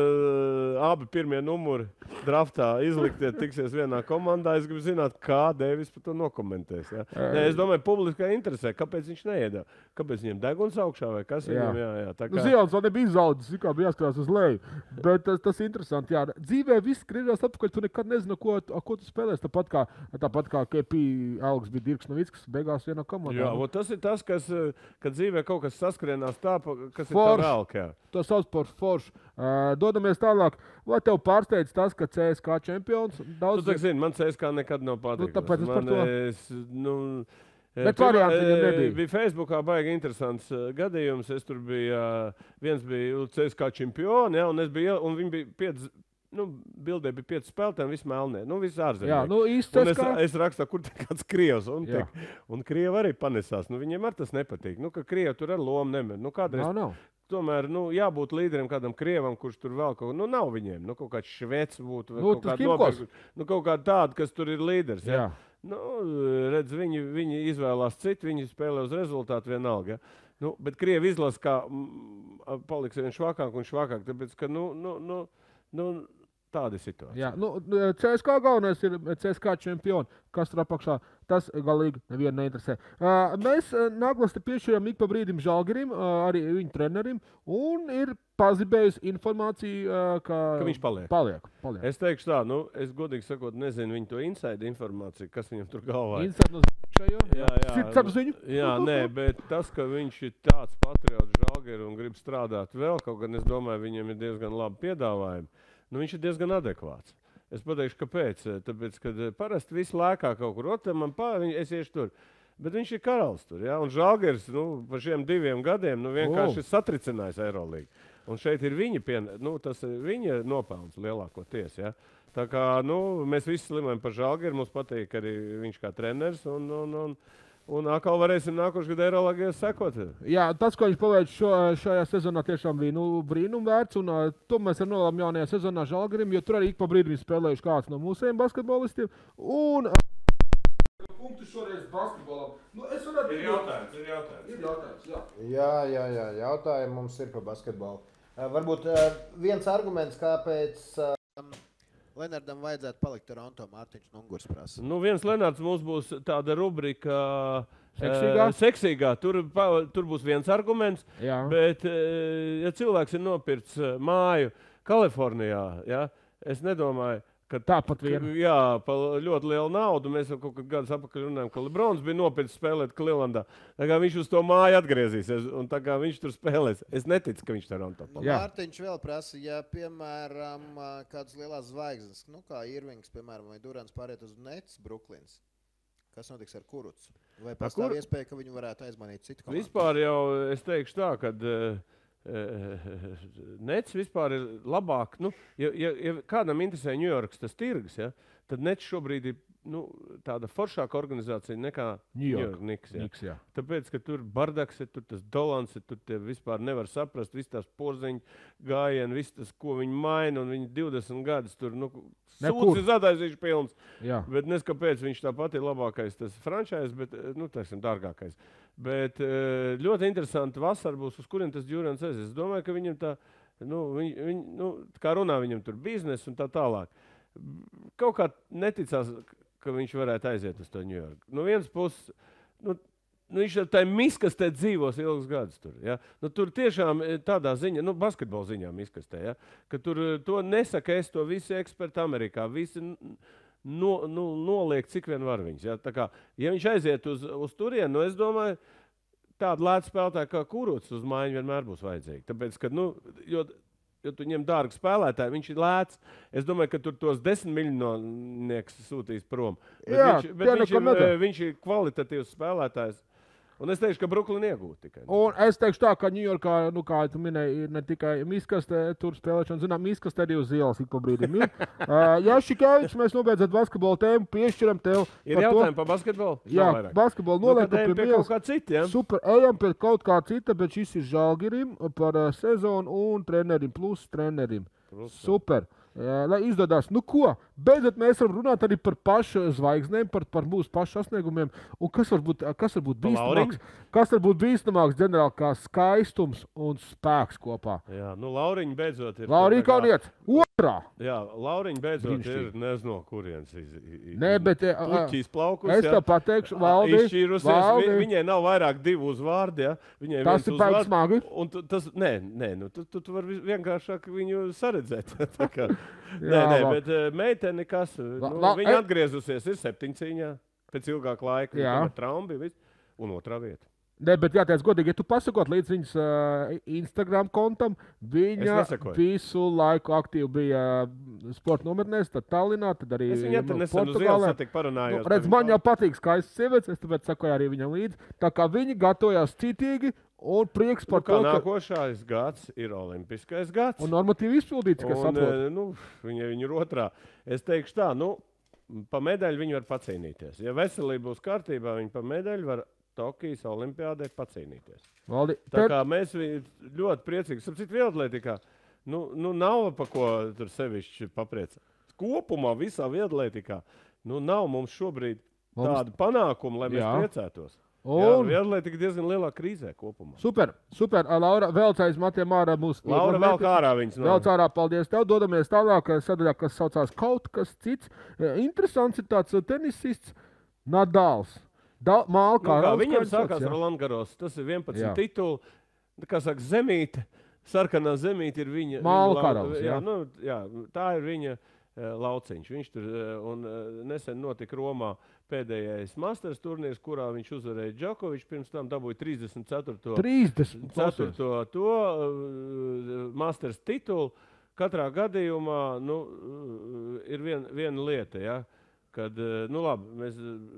uh, abi pirmie numuri draftā izliktie tiksies vienā komandā. Es gribu zināt, kā Devis par to nokomentēs, ja? Nē, es domāju, publiskai interesē, kāpēc viņš neiedā. Kāpēc viņam deguns augšā vai kas viņam, jā, jā. Tā kā... Nu, Zions vēl nebija izaudzis, kā bija jāskrās uz leju. Bet tas, tas interesanti, jā. Dzīvē viss griežās apakaļ, tu nekad nezinu, ko, ko tu spēlēsi. Tāpat kā, tāpat kā K P algas bija Dirks Novickis, beigās vienā komandā. Jā, tas ir tas, kas, kad dzīvē kaut kas saskrienās tā, kas ir tā vēlk, jā. To sauc par foršu. Uh, dodamies tālāk. Vai tev pārsteidz tas, ka C S K čempions? Daudz... Tu tak zini, man C S K nekad nav patīk. Nu, tāpēc es par to... Es, nu, Bet varianti viņam nebija. Bija Facebookā baigi interesants uh, gadījums. Es tur biju, uh, viens bija C S K čempioni, ja, un, es biju, un viņi bija pieci, nu, bildē bija pieci spēlētāji, visi melnie, nu, visi ārzemnieki. Jā, nu, īsti es, es rakstu, kur te kāds Krievs, un, tiek, un Krievi arī panesās. Nu, viņiem ar tas nepatīk. Nu, ka Krievi tur ar lomu nemer. Nu, kādreiz... Nav, nav. Tomēr nu, jābūt līderim kādam krievam, kurš tur vēl kaut ko, nu nav viņiem, nu kaut kāds švecs būtu, nu, kaut kāda nopirku, nu kaut kāda tāda, kas tur ir līderis. Ja? Jā. Nu, redz, viņi, viņi izvēlās citu, viņi spēlē uz rezultātu vienalga. Ja? Nu, bet krievi izlasa, kā m, paliks vien švakāk un švakāk, tāpēc, ka, nu, nu, nu, nu tāda ir situācija. Jā, nu, C S K galvenais ir C S K čempioni, kas tur apakšā. Tas galīgi nevienu neinteresē. Uh, mēs uh, Naglas te piešķiram ik pa brīdim Žalgirim, uh, arī viņu trenerim, un ir pazibējusi informācija, uh, ka, ka viņš paliek. Paliek, paliek. Es teikšu tā, nu, es godīgi sakot, nezinu viņu to inside informāciju, kas viņam tur galvā ir. Inside no šajo? Jā, jā. Sirdsapziņu? Jā, nē, bet tas, ka viņš ir tāds patriots Žalgiri un grib strādāt vēl, kaut gan es domāju, viņam ir diezgan labi piedāvājumi, nu, viņš ir diezgan adekvāts. Es pateikšu, kāpēc. Tāpēc, kad parasti viss lēkā kaut kur otram, man pār, es iešu tur. Bet viņš ir karalis tur, ja? Un Žalgiris, nu, par šiem diviem gadiem, nu, vienkārši oh. satricinājis Eirolīgu. Un šeit ir viņa, pien... nu, tas ir viņa nopelns lielākoties, ja? Tā kā, nu, mēs visi slimojam par Žalgiri, mums patīk arī viņš kā treneris, un, un, un, un atkal varēsim nākošu gadu Eirolīgā sekot. Jā, tas, ko viņš paveic šo, šajā sezonā, tiešām bija nu, brīnum vērts, un uh, to mēs arī novēlam jaunajā sezonā Žalgirim, jo tur arī ik pa brīdim spēlējuši kāds no mūsējiem basketbolistiem, un... Punktu šoreiz basketbolam. Nu, es varētu... Ir jautājums, ir jautājums. Ir jautājums, jā. Jā, jā, jā, jautājumi mums ir par basketbolu. Uh, varbūt uh, viens arguments, kāpēc uh, Lenardam vajadzētu palikt Toronto, Mārtiņš Nungurs prasa. Nu, viens Lenards mums būs tāda rubrika seksīgā. Uh, seksīgā. Tur, pa, tur būs viens arguments, jā. Bet uh, ja cilvēks ir nopircis uh, māju Kalifornijā, ja, es nedomāju, ka tāpat vien. Jā, pa ļoti lielu naudu. Mēs jau kaut gadus atpakaļ runājām, ka Lebrons bija nopircis spēlēt Clevelandā. Tā kā viņš uz to māju atgriezīsies, un tā kā viņš tur spēlēs. Es neticu, ka viņš Toronto paliks. Nu, Mārtiņš vēl prasa, ja, piemēram, kādas lielās zvaigznes, nu kā Irvings, piemēram, vai Durants pāriet uz Nets, Brooklyns. Kas notiks ar Kurucu? Vai pastāv kur... iespēja, ka viņu varētu aizmanīt citu komandu? Vispār jau es teikšu tā, ka uh, Nets vispār ir labāk. Nu, ja, ja, ja kādam interesē Ņujorkas tas tirgus, ja, tad Nets šobrīd ir nu, tāda foršāka organizācija nekā Ņujorka Knicks. Ja. Knicks, jā. Tāpēc, ka tur bardaks ir, tur tas dolans ir, tur te vispār nevar saprast, viss tās porziņu gājieni, viss tas, ko viņi maina, un viņi divdesmit gadus tur, nu, sūds ir zadaisīši pilns. Jā. Bet nes kāpēc viņš tāpat ir labākais tas franchise, bet, nu, teiksim, dārgākais. Bet ļoti interesanti vasara būs, uz kuriem tas Džurans aizies. Es domāju, ka viņam tā, nu, viņ, viņ, nu, kā runā viņam tur biznes un tā tālāk. kaut kā neticās, ka viņš varētu aiziet uz to Ņujorku. No vienas puses, nu, nu viņš tā miskastē dzīvos ilgus gadus tur. Ja? Nu, tur tiešām tādā ziņā, nu, basketbola ziņā miskastē, ja? Ka tur to nesaka es, to visi eksperti Amerikā, visi no, nu, noliek, cik vien var viņus. Ja? Tā kā, ja viņš aiziet uz, uz turienu, nu, es domāju, tāda lēta spēlētāja kā Kurucs uz mājiņu vienmēr būs vajadzīga. Tāpēc, ka, nu, jo, jo tu ņem dārgu spēlētāju, viņš ir lēts. Es domāju, ka tur tos desmit miljonieks sūtīs prom. Bet Jā, viņš, bet viņš, ir, nedara. viņš ir kvalitatīvs spēlētājs. Un es teikšu, ka Brooklyn iegūt tikai. Un es teikšu tā, ka Ņujorkā, nu, kā tu minēji, ir ne tikai miskastē, tur spēlēšana, zinām, miskastē arī uz ielas ik pa brīdim ir. uh, Jā, Šikēvičs, mēs nobeidzat basketbola tēmu, piešķiram tev. Ir jautājumi par basketbolu? Jā, basketbola noliekam nu, pie kaut kā cita, ja? Super, ejam pie kaut kā cita, bet šis ir Žalgirim par uh, sezonu un trenerim, plus trenerim. Plus. Super. Jā, lai izdodas. Nu ko, beidzot mēs varam runāt arī par pašu zvaigznēm, par, par mūsu pašu sasniegumiem. Un kas var būt, kas var būt bīstamāks? Kas var būt bīstamāks ģenerāli kā skaistums un spēks kopā? Jā, nu Lauriņa beidzot ir. Lauriņa Kauniets, otrā. Jā, Lauriņa beidzot Brīnišķīgi. ir nezinu, no kurienes. Iz, iz, Nē, bet puķīs plaukus. es tev pateikšu, Valdi, Valdi. Vi, viņai nav vairāk divu uzvārdi, ja? Viņai tas ir baigi smagi. Un tu, tas, nē, nē, nu, tu, tu, tu vari vienkāršāk viņu saredzēt. Tā kā, Jā, nē, nē, va. bet uh, meitene kas, La, nu, la, viņa e... atgriezusies, ir septiņcīņā, pēc ilgāka laika, viņa traumbi, viss, un otrā vieta. Nē, bet jāteic godīgi, ja tu pasakot līdz viņas uh, Instagram kontam, viņa visu laiku aktīvi bija uh, sporta nometnēs, tad Tallinā, tad arī es viņu nu, nesen uz ielas satiku, parunājos. Nu, redz, man jau patīk skaistas sievietes, es tāpēc sakoju arī viņam līdzi. Tā kā viņi gatavojās citīgi un prieks par nu, to, ka... nākošais gads ir olimpiskais gads. Un normatīvi izpildīts, kas saprot. Un, nu, viņa, viņa ir otrā. Es teikšu tā, nu, pa medaļu viņi var pacīnīties. Ja veselība būs kārtībā, viņi pa medaļu var Tokijas olimpiādē pacīnīties. Valdi, tā kā mēs ļoti priecīgi, sapratu, vieglatlētikā, nu, nu nav pa ko tur sevišķi papriecāt. Kopumā visā vieglatlētikā, nu nav mums šobrīd mums... tādu panākumu, lai mēs Jā. priecētos. Un... Jā, vieglatlētika diezgan lielā krīzē kopumā. Super, super. Laura, vēl cais matiem ārā mūsu. Laura vēl kā ārā viņas. Vēl cārā, paldies tev. Dodamies tālāk sadaļā, kas saucās kaut kas cits. Interesants ir tāds tenisists Nadals. Da, Malkā, nu, viņam sākās Roland Garros. Tas ir vienpadsmit jā. tituli. Kā saka, zemīte, sarkanā zemīte ir viņa. Malkā, viņa jā. Jā, nu, jā, tā ir viņa uh, lauciņš. Viņš tur uh, un uh, nesen notika Romā pēdējais Masters turnīrs, kurā viņš uzvarēja Džokoviču. Pirms tam dabūja trīsdesmit ceturto trīsdesmit ceturto to uh, Masters titulu. Katrā gadījumā nu, uh, ir vien, viena lieta, ja? Kad, nu labi, mēs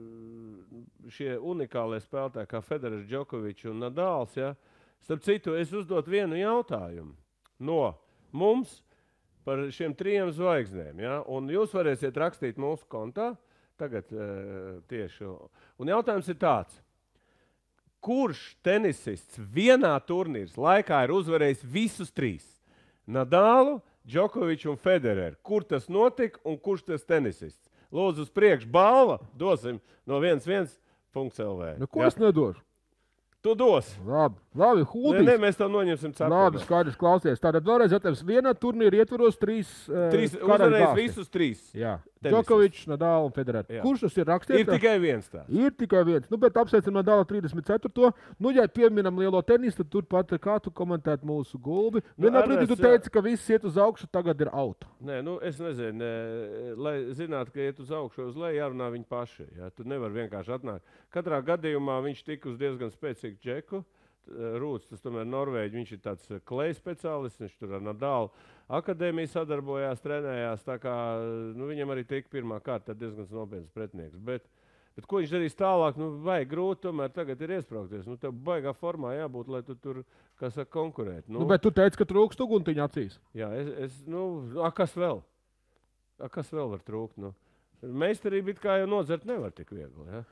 šie unikālie spēlētāji kā Federers, Džokovičs un Nadals, ja, starp citu, es uzdot vienu jautājumu no mums par šiem trijiem zvaigznēm, ja, un jūs varēsiet rakstīt mūsu kontā, tagad tieši, un jautājums ir tāds, kurš tenisists vienā turnīrs laikā ir uzvarējis visus trīs? Nadalu, Džokoviču un Federeru. Kur tas notika un kurš tas tenisists? Lūdzu, uz priekšu balva, dosim no viens viens punkts L V. Nu, ko ja? Es nedošu? Tu dos. Labi, labi, Huldīs. Nē, nē, mēs tev noņemsim cepuri. Labi, skaidrs, klausies. Tātad vēlreiz jautājums. Vienā turnīra ietvaros trīs uh, trīs uzvarējis visus trīs. Jā. Džokovičs, Nadal un Federer. Jā. Kurš tas ir rakstīts? Ir tikai viens tāds. Ir tikai viens. Nu, bet apsveicam Nadala trīsdesmit ceturto. Nu, ja pieminam lielo tenisu, tad turpat kā tu komentētu mūsu gulbi. Nu, Vienā brīdī tu teici, ka viss iet uz augšu, tagad ir out. Nē, nu, es nezinu. Ne, lai zinātu, ka iet uz augšu uz leju, jārunā viņi paši. Jā. Tu nevar vienkārši atnākt. Katrā gadījumā viņš tika uz diezgan spēcīgu džeku. Rūts, tas tomēr Norvēģi, viņš ir tāds kleja speciālists, viņš tur ar Nadalu akadēmiju sadarbojās, trenējās, tā kā nu, viņam arī tika pirmā kārta diezgan nopietns pretinieks. Bet, bet ko viņš darīs tālāk, nu vajag grūti, tomēr tagad ir iespraukties. Nu, tev baigā formā jābūt, lai tu tur, kā saka, konkurēt. Nu, nu, bet tu teici, ka trūkst uguntiņa acīs. Jā, es, es nu, a, kas vēl? A, kas vēl var trūkt? Nu? Meistarība it kā jau nodzert nevar tik viegli, ja?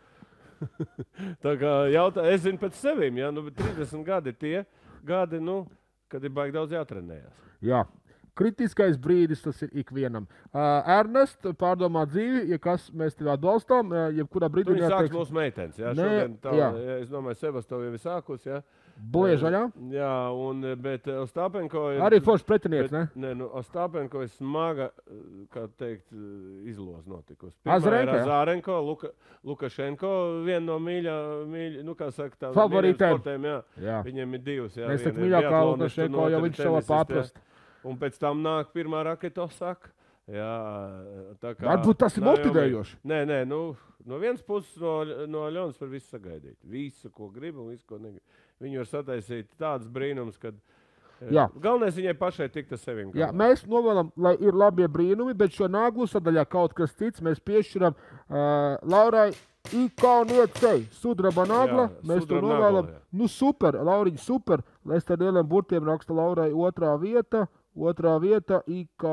Tā kā jautā, es zinu pēc sevīm, ja, nu, trīsdesmit gadi ir tie gadi, nu, kad ir baigi daudz jātrenējās. Jā, kritiskais brīdis tas ir ikvienam. Uh, Ernest, pārdomā dzīvi, ja kas mēs tevi atbalstām, uh, jebkurā brīdī... Tu viņi sāks mūsu meitenes, jā? Nē, Šodien tā, jā. Es domāju, Sebastov jau ir sākus, jā? Blieža, jā? Jā, un, bet Ostāpenko ir... Arī foršs pretinieks, ne? Nē, nu, Ostāpenko ir smaga, kā teikt, izloz notikusi. Azarenko, jā? Azarenko, Luka, Lukašenko, viena no mīļā, mīļa, nu, kā saka, tā... Favorītēm. Sportēm, jā. Jā. Viņiem ir divas, jā. Mēs tak mīļākā Lukašenko, jo viņš šo var pārprast. Un pēc tam nāk pirmā raketa Osaka. Jā, tā kā... Varbūt tas ir motivējoši. Nē, nē, nu, no vienas puses no, no Ļonas var visu sagaidīt. Visu, ko grib un visu, ko negrib. Viņi var sataisīt tādas brīnums, kad Jā. galvenais viņai pašai tikt ar sevim. Jā, mēs novēlam, lai ir labie brīnumi, bet šo naglu sadaļā kaut kas cits mēs piešķiram uh, Laurai Ikauniecei. Sudraba nagla, Jā, mēs to sudraba novēlam. nagla, jā. Nu super, Lauriņa super. Lai es tad lieliem burtiem raksta Laurai otrā vieta, otrā vieta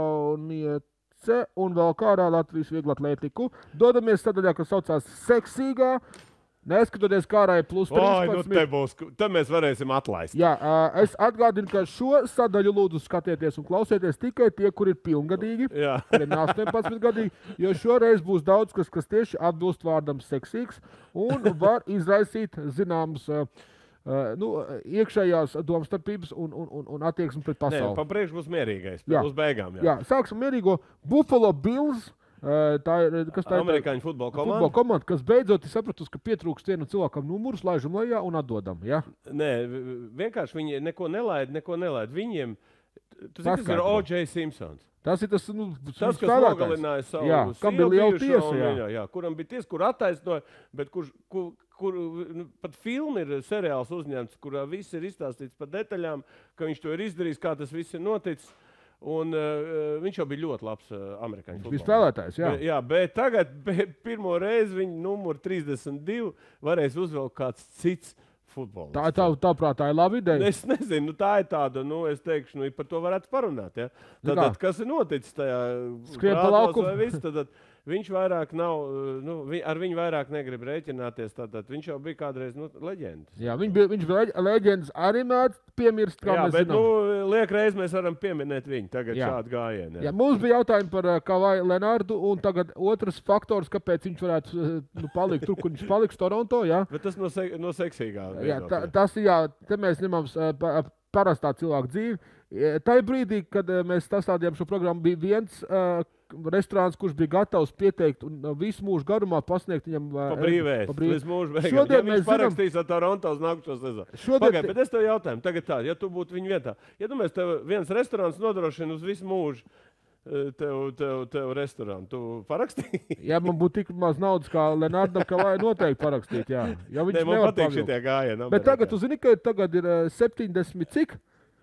Ikauniece un vēl kādā Latvijas vieglatlētiku. Dodamies sadaļā, kas saucās seksīgā. Neskatoties kārai plus trīspadsmit. Oi, nu te būs, te mēs varēsim atlaist. Jā, uh, es atgādinu, ka šo sadaļu lūdzu skatieties un klausieties tikai tie, kur ir pilngadīgi, Jā. kuriem ir astoņpadsmit gadīgi, jo šoreiz būs daudz, kas, kas tieši atbilst vārdam seksīgs un var izraisīt zināmas uh, uh, nu, iekšējās domstarpības un, un, un, un attieksmi pret Nē, pasauli. pa priekš būs mierīgais, Jā. uz beigām. Jā. Jā, sāksim mierīgo Buffalo Bills. Uh, tā ir, kas tā ir? Amerikāņu futbola komanda. Futbola komanda, kas beidzot ir sapratusi, ka pietrūkst vienam cilvēkam numurus, laižam lejā un atdodam. Ja? Nē, v- vienkārši viņi neko nelaid, neko nelaid. Viņiem, tu zini, kas ir Paskaidro. O J Simpsons. Tas ir tas, nu, Tas, kas spēlētājs. nogalināja savu Jā, kam bija sievu liela bijušo, tiesa, un jā. viņa- jā, kuram bija tiesa, kur attaisnoja, bet kurš, kur, kur nu, pat filma ir seriāls uzņemts, kurā viss ir izstāstīts par detaļām, ka viņš to ir izdarījis, kā tas viss ir noticis. Un uh, viņš jau bija ļoti labs uh, amerikāņu Viņš bija futbolā. spēlētājs, jā. Be, jā, bet tagad be, pirmo reizi viņa numuru trīsdesmit divi varēs uzvilkt kāds cits futbols. Tā, tā, tāprāt, tā ir laba ideja. Es nezinu, nu, tā ir tāda, nu, es teikšu, nu, par to varētu parunāt. Ja? Nu Tad, kā? tad, kas ir noticis tajā Skrien pa prātos laukumu. vai viss, tad, tad viņš vairāk nav, nu, vi, ar viņu vairāk negrib rēķināties. Tad, tad viņš jau bija kādreiz nu, leģendas. Jā, viņš bija, viņš bija leģ- leģendas arī mēdz piemirst, kā Jā, mēs bet, zinām. nu, liek reiz mēs varam pieminēt viņu tagad Jā. šādu gājienu. Jā, mums bija jautājumi par uh, Kavai Lenārdu, un tagad otrs faktors, kāpēc viņš varētu uh, nu, palikt tur, kur viņš paliks Toronto. Jā, Bet tas no, se, no seksīgā jā tā, viedokļa. tas ir, jā, te mēs ņemam uh, pa- parastā cilvēka dzīvi. E, Tajā brīdī, kad uh, mēs sastādījām šo programmu, bija viens uh, restorāns, kurš bija gatavs pieteikt un uh, visu mūžu garumā pasniegt viņam uh, Pa brīvēs, pa brīv- līdz mūža beigām. Šodien Ja mēs viņš zinām- parakstīs ar Toronto uz nākušo sezonu. Šodien Pagaid, te- bet es tev jautājumu, tagad tā, ja tu būtu viņa vietā. Ja domājies, tev viens restorāns nodrošina uz visu mūžu eh, tev, tev, tev restorānu, tu parakstīji? Ja man būtu tik maz naudas, kā Lenārdam, ka vajag noteikti parakstīt, jā. Jo viņš Nē, man nevar patīk pavilkt. šitie gājieni. Bet tagad, tu zini, ka tagad ir uh, septiņdesmit cik?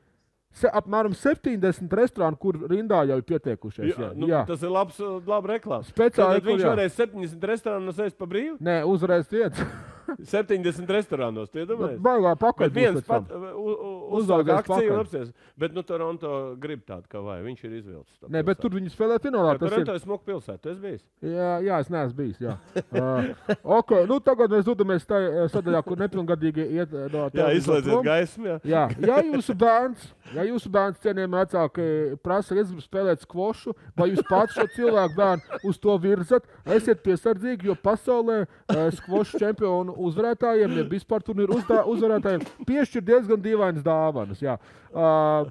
Se, apmēram septiņdesmit restorāni, kur rindā jau ir pieteikušies. Jā, Jā, nu, jā. tas ir labs, laba reklāma. Speciāli, Tad viņš kur, jā. varēs septiņdesmit restorānu nosēst pa brīvu? Nē, uzreiz viens. septiņdesmit restorānos, tu Nu, iedomājies? Baigā pakaļ Bet viens būs pēc tam. pat u- u- uzsāk Uzaugies akciju un pakaļ. apsies. Bet, nu, Toronto grib tādu, kā vai. Viņš ir izvilcis. to Nē, bet pilsētu. tur viņi spēlē finālā. Jā, Tas Toronto ir. ir smuka pilsēta, tu esi bijis? Jā, jā, es neesmu bijis. Jā. Uh, okay, nu tagad mēs dodamies tajā sadaļā, kur nepilngadīgi iet uh, no Jā, televīzijas izslēdziet prom. gaismu. Jā. Jā, ja jūsu bērns, ja jūsu bērns cienījami vecāki prasa, es gribu spēlēt skvošu, vai jūs pats šo cilvēku bērnu uz to virzat, esiet piesardzīgi, jo pasaulē uh, skvošu čempionu uzvarētājiem, ja vispār turnīru uzdā- uzvarētājiem, piešķir diezgan dīvainas dāvanas. Jā. Uh,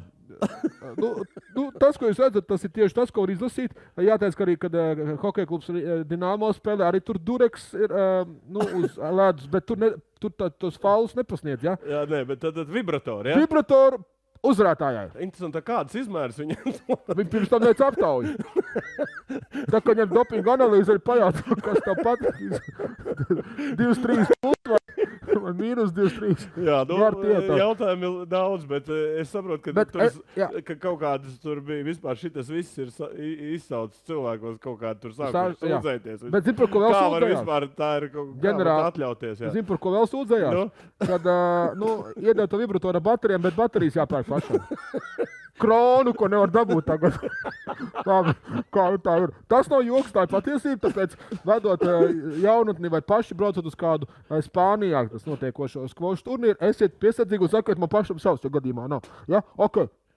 nu, nu, tas, ko jūs redzat, tas ir tieši tas, ko var izlasīt. Jāteic, ka arī, kad uh, hokeja klubs uh, Dinamo spēlē, arī tur Dureks ir uh, nu, uz ledus, bet tur, ne, tur tā, tos faulus nepasniedz. Ja? Jā, nē, bet tad, tad vibratori. Ja? Vibratoru uzvarētājai. Interesanti, kādas izmēras viņam Viņi pirms tam veic aptauju. Tā kā viņam dopinga analīze ir pajautā, kas tev patīk. divas trīs plus vai, vai mīnus divas trīs. Jā, nu, Var tietā. jautājumi ir daudz, bet eh, es saprotu, ka, Bet, tur, eh, jā. ka kaut kādas tur bija vispār šitas viss ir sa- i- izsaucis cilvēkos kaut kādā tur Sā- sākuši jā. sūdzēties. Bet zini, par ko vēl Kā var sūdzējās? vispār, tā ir kaut kā Ģenerāli- var atļauties. Jā. Zini, par ko vēl sūdzējās? Nu? Kad uh, nu, iedod to vibratoru ar baterijām, bet baterijas jāpērk pašam. Kronu, ko nevar dabūt tagad. Labi, kā nu tā ir. Tas nav joks, tā ir patiesība. Tāpēc, vedot uh, jaunatni vai paši braucot uz kādu uh, Spānijā, tas notiekošo skvošu turnīru, esiet piesardzīgi un sakiet man pašam savs, jo gadījumā nav. Ja? Okay.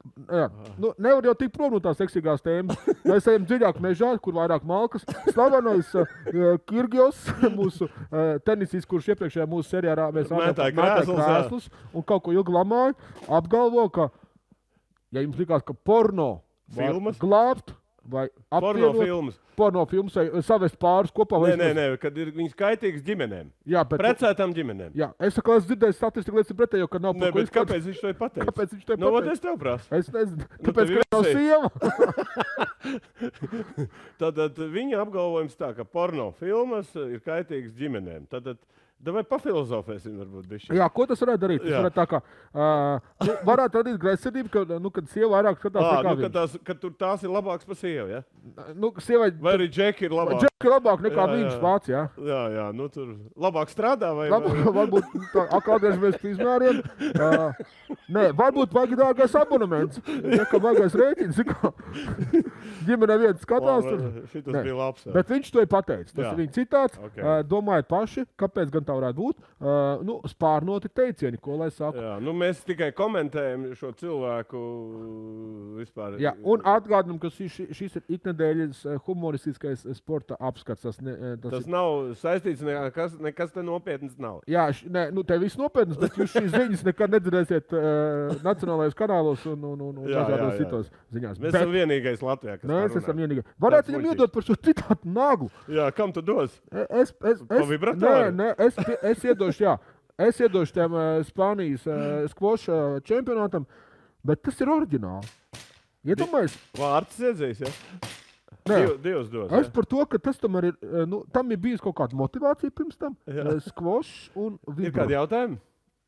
Jā, nu, nevar jau tik prom no tās seksīgās tēmas. Mēs ejam dziļāk mežā, kur vairāk malkas. Slavenais uh, Kirgios, mūsu uh, tenisists, kurš iepriekšējā mūsu serijā mēs Mētāja rādījām krēslus, krēslus un kaut ko ilgi lamāja, apgalvo, ka, ja jums likās, ka porno var Filmas? glābt vai Porno apvienot, filmas. porno filmas vai savest pārus kopā. Nē, vai nē, vismaz- nē, kad ir viņas kaitīgas ģimenēm. Jā, bet, Precētām ģimenēm. jā, es saku, es dzirdēju statistiku lietas pretējo, ka nav Nē, par ko bet izskatīt. kāpēc viņš to ir pateicis? Kāpēc viņš to Nu, vot pateica? es tev prasu. Es nezinu, Nu, kāpēc, tev ka nav versija. sieva. Tātad viņa apgalvojums tā, ka porno filmas ir kaitīgas ģimenēm. Tātad, vai pafilozofēsim varbūt bišķi? Jā, ko tas varētu darīt? Tas Jā. varētu tā kā, uh, nu, varētu radīt greizsirdību, ka, nu, kad sieva vairāk skatās Ā, nekā nu, ka, viņš. tās, ka tur tās ir labākas par sievu, ja? Nu, sievai Vai arī džeki ir labāki? džeki labāk nekā Jā, viņš jā. pats, jā. Jā, jā, nu tur labāk strādā vai... Labāk, varbūt tā, atkal atgriežamies pie izmēriem. Uh, nē, varbūt vajag dārgais abonements. Ja, ka vajagais rēķins, kā ģimene vietas skatās. Tur. Šitas Nē. bija labs. jā. Bet viņš to ir pateicis. Tas Jā. ir viņa citāts. Ok. Uh, domājiet paši, kāpēc gan tā varētu būt. Uh, nu, spārnoti teicieni, ko lai saku. Jā, nu mēs tikai komentējam šo cilvēku vispār. Jā, un atgādinām, ka šis, šis ir iknedēļas eh, humoristiskais eh, sporta apskats. Tas, ne, eh, tas Tas ir, nav saistīts, nekas, nekas te nopietns nav. jā, š, ne, nu, te viss nopietnas, bet jūs šīs ziņas nekad nedzirdēsiet uh, nacionālajos kanālos un, un, un, un Jā, dažādos jā, jā. citos ziņās. Mēs Bet esam vienīgais Latvijā, kas mēs tā runā. esam vienīgi. Varētu Tāds viņam muļķīgs. iedot par šo citātu naglu. Jā, kam tu dos? E- Es, es, Pa es, vibratoru? nē, nē, es, pie- es iedošu, jā. Es iedošu tiem uh, Spānijas uh, skvoša čempionātam, bet tas ir oriģināli. Iedomājies, Vārds iedzējis, ja? nē. Div, divs dos, Es ja? par to, ka tas tomēr ir, eh, nu, tam ir bijis kaut kāda motivācija pirms tam. Jā. Skvošs un Ir vibro. kādi jautājumi?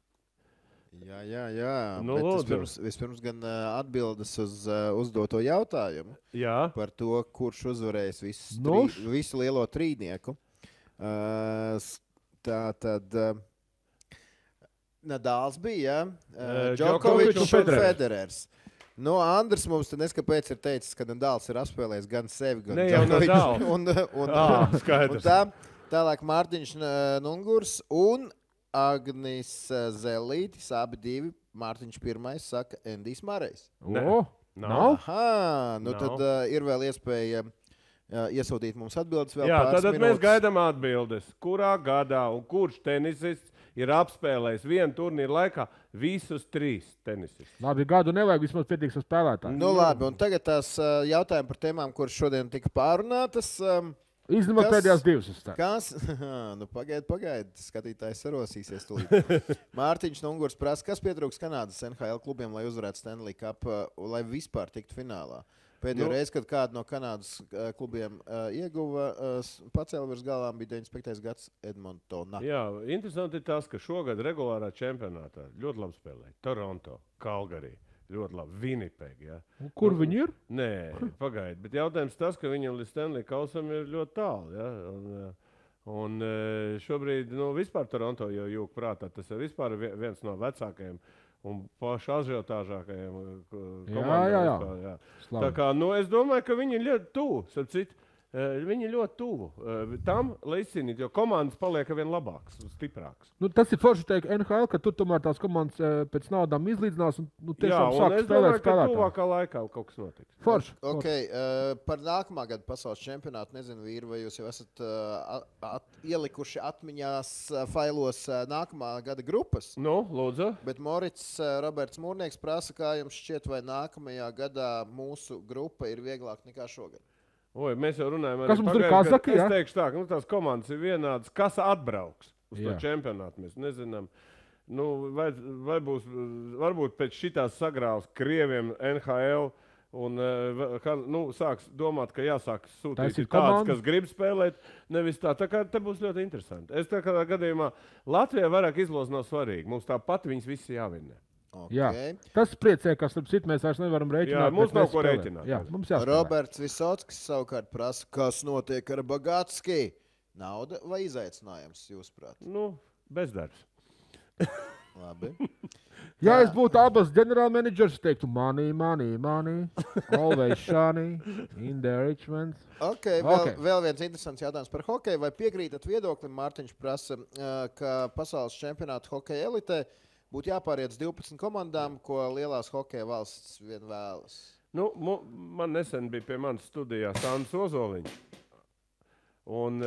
Jā, jā, jā. Nu, Bet lūdzu. vispirms, vispirms gan uh, atbildes uz uh, uzdoto jautājumu Jā. par to, kurš uzvarēs visu, Nu, strī, visu lielo trīnieku. Uh, s- tā tad uh, Nadāls bija, Eh, uh, Djokovič Džokovičs un un Federers. Federers. Nu, Andris mums te neskapēc ir teicis, ka Nadāls ir apspēlējis gan sevi, gan Ne jau Djokoviču. Nadal. Un, un, Ā, un, skaidrs. un tā, tālāk Mārtiņš uh, Nungurs un Agnis uh, Zelītis, abi divi. Mārtiņš pirmais saka Endijs Marejs. Nē. O, Nav. nav? Aha, nu Nav. tad uh, ir vēl iespēja uh, iesūtīt mums atbildes vēl Jā, pāris tad mēs minūtes. gaidām atbildes. Kurā gadā un kurš tenisists ir apspēlējis vienu turnīru laikā visus trīs tenisistus? Labi, gadu nevajag, vismaz pietiks ar spēlētāju. Nu, labi, un tagad tās uh, jautājumi par tēmām, kuras šodien tika pārunātas. Um, Izņemot kas- pēdējās divas. es ceru. Kas? nu, pagaid, pagaid, skatītājs sarosīsies tūlīt. Mārtiņš Nungurs prasa, kas pietrūks Kanādas N H L klubiem, lai uzvarētu Stanley Cup, uh, lai vispār tiktu finālā. Pēdējo Nu. nu, reizi, kad kādu no Kanādas uh, klubiem uh, ieguva, uh, pacēla virs galvām, bija deviņdesmit piektais gads Edmontona. Jā, interesanti ir tas, ka šogad regulārā čempionātā ļoti labi spēlēja Toronto, Kalgarī. Ļoti labi. Winnipeg. Ja? Un Kur viņi ir? Nē, pagaidiet. Bet jautājums tas, ka viņam līdz Stanley Kausam ir ļoti tālu. Ja? Un, eh, un eh, šobrīd, nu, vispār Toronto jau jūg prātā. Tas ir vispār vi- viens no vecākajiem un pašu ažiotāžākajiem eh, ko- Jā, komandām jā, jā. vispār, jā. Tā Slavi. kā, nu, es domāju, ka viņi ir ļoti tuvu. starp citu, eh, Viņi ir ļoti tuvu eh, tam, lai izcīnītu, jo komandas paliek ar vien labākas, stiprākas. Nu, tas ir forši teikt N H L, ka tur tomēr tās komandas eh, pēc naudām izlīdzinās un nu, Jā, tiešām un sāk es spēlēt domāju, ka spēlētāji. tuvākā laikā kaut kas notiks. Forši. Ok, uh, par nākamā gada pasaules čempionātu nezinu, vīri, vai jūs jau esat uh, at, ielikuši atmiņās, uh, failos uh, nākamā gada grupas. Nu, lūdzu. Bet Morits uh, Roberts Mūrnieks prasa, kā jums šķiet, vai nākamajā gadā mūsu grupa ir vieglāka nekā šogad? Oi, mēs jau runājam, Kas arī mums tur pagājuši gadu. Kazaki, ja? Es teikšu tā, ka nu, tās komandas ir vienādas. Kas atbrauks uz Jā. to čempionātu? Mēs nezinām. Nu, vai, vai būs, varbūt pēc šitās sagrāvs Krieviem N H L un uh, kā, nu, sāks domāt, ka jāsāk sūtīt Taisīt tāds, komandu. kas grib spēlēt. Nevis tā, tā kā te būs ļoti interesanti. Es tā kā gadījumā Latvijai vairāk izlos nav svarīgi. Mums tāpat viņas visi jāvinē. Okay. Jā. Tas priecē, ka starp citu mēs vairs nevaram rēķināt. Jā, mums bet nav mēs ko spēlējam. rēķināt. Jā, mums jāspēlē. Roberts Visockis savukārt prasa, kas notiek ar Bagatski? Nauda vai izaicinājums, jūsuprāt? Nu, bezdarbs. Labi. Ja es būtu abas ģenerālmenedžers, es teiktu, money, money, money, always shiny, in the Richmond. Okay, vēl, Okay. vēl viens interesants jautājums par hokeju. Vai piekrītat viedoklim, Mārtiņš prasa, uh, ka pasaules čempionāta hokeja elitē būtu jāpāriet uz divpadsmit komandām, ko lielās hokeja valsts vien vēlas. Nu, man nesen bija pie manas studijā Sandrs Ozoliņš. Un,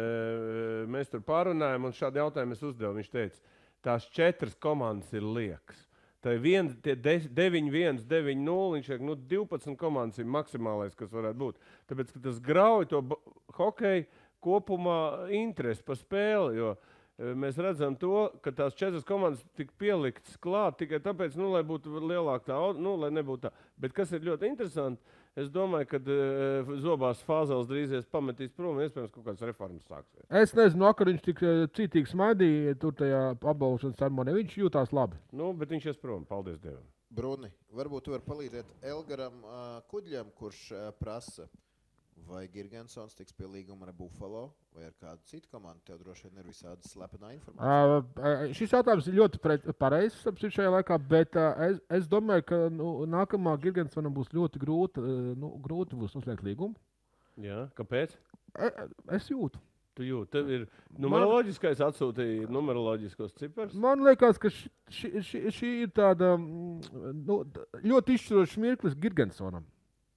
e, mēs tur pārunājām, un šādu jautājumu es uzdevu. Viņš teica, tās četras komandas ir liekas. Tā ir viens, tie deviņi viens, deviņi nulle, viņš teica, nu, divpadsmit komandas ir maksimālais, kas varētu būt. Tāpēc, ka tas grauj to hokeju kopumā interesi par spēli, jo mēs redzam to, ka tās četras komandas tika pieliktas klāt tikai tāpēc, nu, lai būtu lielāka tā, nu, lai nebūtu tā. Bet kas ir ļoti interesanti, es domāju, ka uh, Zobās Fāzels drīzies pametīs prom, iespējams, kaut kādas reformas sāksies. Es nezinu, vakar viņš tik cītīgi smaidīja tur tajā apbalvošanas ceremonijā. Viņš jūtās labi. Nu, bet viņš ies prom, paldies Dievam. Bruni, varbūt tu vari palīdzēt Elgaram uh, Kuģļam, kurš uh, prasa, vai Girgensons tiks pie līguma ar Buffalo vai ar kādu citu komandu? Tev droši vien ir visādi slepenā informācija. Uh, šis jautājums ir ļoti pareizs šajā laikā, bet uh, es, es domāju, ka nu, nākamā Girgensonam būs ļoti grūti, uh, nu, grūti būs noslēgt līgumu. Jā, kāpēc? Es, es jūtu. Tu jūti, tev ir numeroloģiskais atsūtīja numeroloģiskos cipars? Man liekas, ka ši, ši, ši, šī ir tāda nu, ļoti izšķirošs mirklis Girgensonam.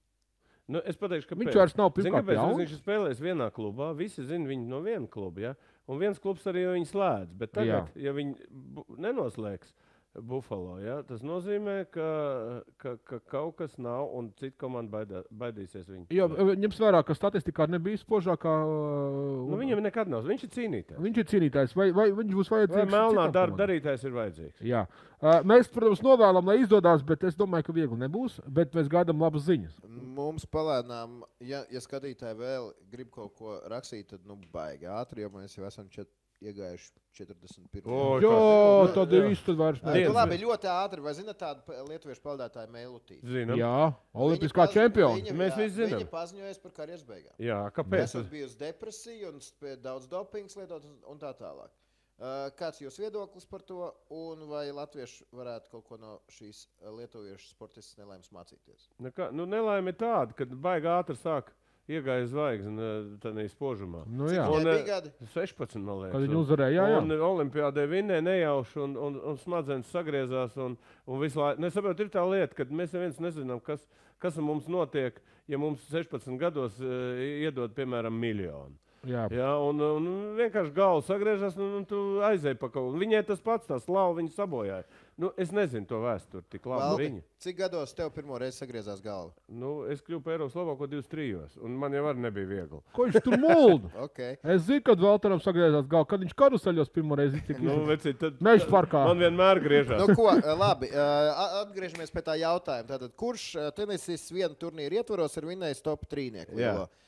Nu, es pateikšu, kāpēc. Viņš vairs nav Zini, kāpēc? jauns. Viņš ir spēlējis vienā klubā, visi zina viņu no viena kluba, ja? Un viens klubs arī viņu slēdz. Bet tagad, Jā. ja viņi nenoslēgs Buffalo, ja? Tas nozīmē, ka, ka, ka kaut kas nav un cita komanda baidā, baidīsies viņu. Jo, ņems vērā, ka statistikā nebija spožākā. Nu, viņam nekad nav. Viņš ir cīnītājs. Viņš ir cīnītājs. Vai, vai viņš būs vajadzīgs? Vai melnā dar, darītājs ir vajadzīgs. Jā. Uh, mēs, protams, novēlam, lai izdodas, bet es domāju, ka viegli nebūs. Bet mēs gaidām labas ziņas. Mums palēnām, ja, ja skatītāji vēl grib kaut ko rakstīt, tad nu baigi ātri, jo mēs jau esam čet, iegājuši četrdesmit pirmajā. O, jo, nu, tad ir viss, tad vairs ne. Nu, labi, ļoti ātri. Vai zināt tādu lietuviešu peldētāju Meilutīti? Zinām. Jā, olimpiskā čempiona. Mēs visi zinām. Viņa paziņojas par karjeras beigām. Jā, kāpēc? Esat bijusi depresija un daudz dopings lietot un tā tālāk. Uh, kāds jūs viedoklis par to, un vai latvieši varētu kaut ko no šīs lietuviešu sportistas nelaimes mācīties? Nekā, nu, nelaime ir tāda, kad baigi ātri sāk iegāja zvaigzne tādā spožumā. Nu, jā. Cik viņai bija gadi? sešpadsmit, man liekas. Kad viņi uzvarēja, jā, jā. Un olimpiādē vinnēja nejauši, un, un, un smadzenes sagriezās, un, un visu laiku. Es saprotu, ir tā lieta, ka mēs neviens nezinām, kas, kas mums notiek, ja mums sešpadsmit gados uh, iedod, piemēram, miljonu. Jā. Jā, un, un vienkārši galva sagriežas, un, un tu aizēji pa kaut ko. Viņai tas pats, tā slava viņu sabojāja. Nu, es nezinu to vēsturi, tik labi viņa. Cik gados tev pirmo reizi sagriezās galva? Nu, es kļuvu par Eiropas labāko divdesmit trijos, un man jau arī nebija viegli. Ko viņš tur mulda? Okay. Es zinu, kad Valteram sagriezās galva, kad viņš karuseļos pirmo reizi tik nu, veci, tad, Meža parkā. Man vienmēr griežās. Nu, ko, labi, atgriežamies pie tā jautājuma. Tātad, kurš tenisists vienu turnīru ietvaros ir vinnējis top trīnieku?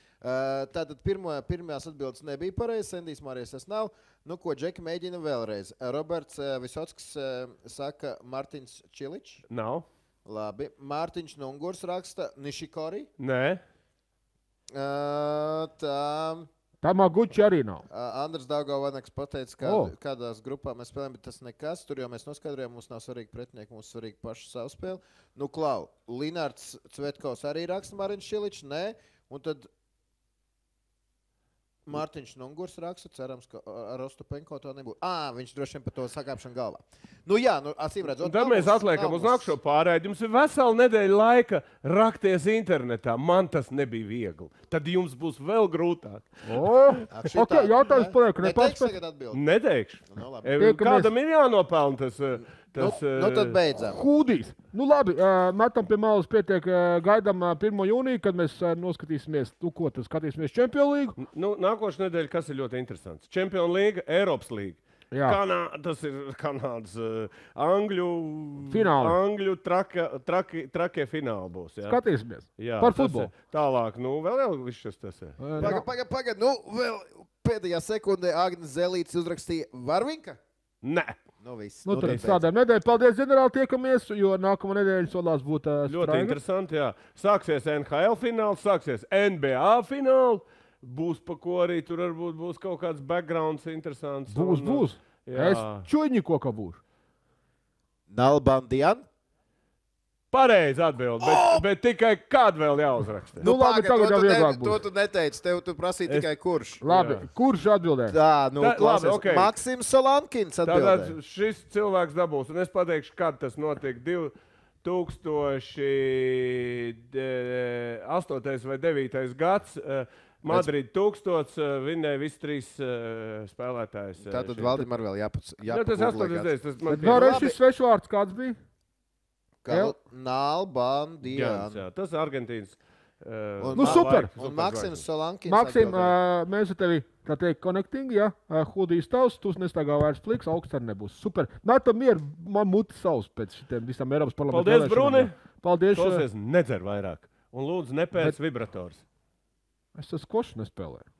Uh, tātad pirmo, pirmās atbildes nebija pareizas, Sendijs Marijas tas nav. Nu, ko Džeki mēģina vēlreiz. Roberts uh, Visockis uh, saka Martins Čiličs. Nav. Labi. Mārtiņš Nungurs raksta Nishikori. Nē. Uh, tā. Tamā Guči arī nav. Uh, Andrs Daugavvaneks pateica, kā, oh. kādās grupā mēs spēlējam, bet tas nekas. Tur jau mēs noskaidrojām, mums nav svarīgi pretinieki, mums svarīgi pašu savu spēli. Nu, klau, Linārds Cvetkovs arī raksta Martins Čiličs. Nē. Un tad Mārtiņš Nungurs raksta, cerams, ka ar Ostapenko to nebūtu. Ā, viņš droši vien par to sakāpšanu galvā. Nu jā, nu acīm redzot. Tad mēs atliekam uz nākšo pārēdi. Jums ir vesela nedēļa laika rakties internetā. Man tas nebija viegli. Tad jums būs vēl grūtāk. Oh, okay, jautājums paliek. Neteikšu tagad atbildi. Neteikšu. Nu, e, kādam ir jānopelna tas... Tas, nu, nu tad beidzam. Hūdīs. Nu labi, uh, metam pie malas pietiek. Uh, gaidām uh, pirmo jūniju, kad mēs uh, noskatīsimies, nu, ko tas skatīsimies Champions League. Nu, nākošais nedēļa, kas ir ļoti interesants. Champions League, Eiropas Līga. Kanā, tas ir Kanādas uh, Angļu fināli. Angļu traka, traki, trakie fināli būs. Jā. Skatīsimies. Jā, par futbolu. Tālāk, nu, vēl jau viss šis tas ir. Pagad, pagad, pagad. Nu, vēl pēdējā sekundē Agnes Zelītis uzrakstīja Varvinka? Nē. Nu, viss. Nu, tad tādām nedēļām. Paldies, ģenerāli, tiekamies, jo nākamā nedēļa solās būt uh, ļoti straiga. interesanti, jā. Sāksies N H L fināls, sāksies N B A fināls, būs pa ko arī tur varbūt būs kaut kāds backgrounds interesants. Būs, un, būs. Jā. Es čuņi ko kā būšu. Nalbandian? Pareizi atbild, bet, oh! bet tikai kādu vēl jāuzraksta. Nu, labi, paga, tagad to jau tu ne- vieglāk būs. To tu neteici, tev tu prasīji Es- tikai kurš. Labi, Jā. kurš atbildē? Tā, nu, Tā, klausies. labi, okei. Maksims Solankins Tātad atbildēja. šis cilvēks dabūs, un es pateikšu, kad tas notiek. divi tūkstoši astotais vai devītais gads. eh, Madrid tūkstots eh, vinnēja visi trīs eh, spēlētājus. eh, Tātad šeit. Valdimar vēl jāpats. Jā, tas astotais. Tas man Bet vēlreiz labi. šis svešvārds kāds bija? Jā. Nalbandian. Jā, tas ir Argentīnas. Uh, Un Nu, super. Un Maksims Solankins. Maksim, atbildēja. uh, mēs ar tevi, tā teikt, connecting, jā, uh, hudijs tavs, tu nestaigā vairs pliks, augsts arī nebūs. Super. Nā, tam mieru, man muti savs pēc šitiem visam Eiropas parlamentu. Paldies, vēlēšanām, Bruni. jā. Paldies. uh, Klausies, nedzer vairāk. Un lūdzu, nepēc vibrators. Es tas košu nespēlēju.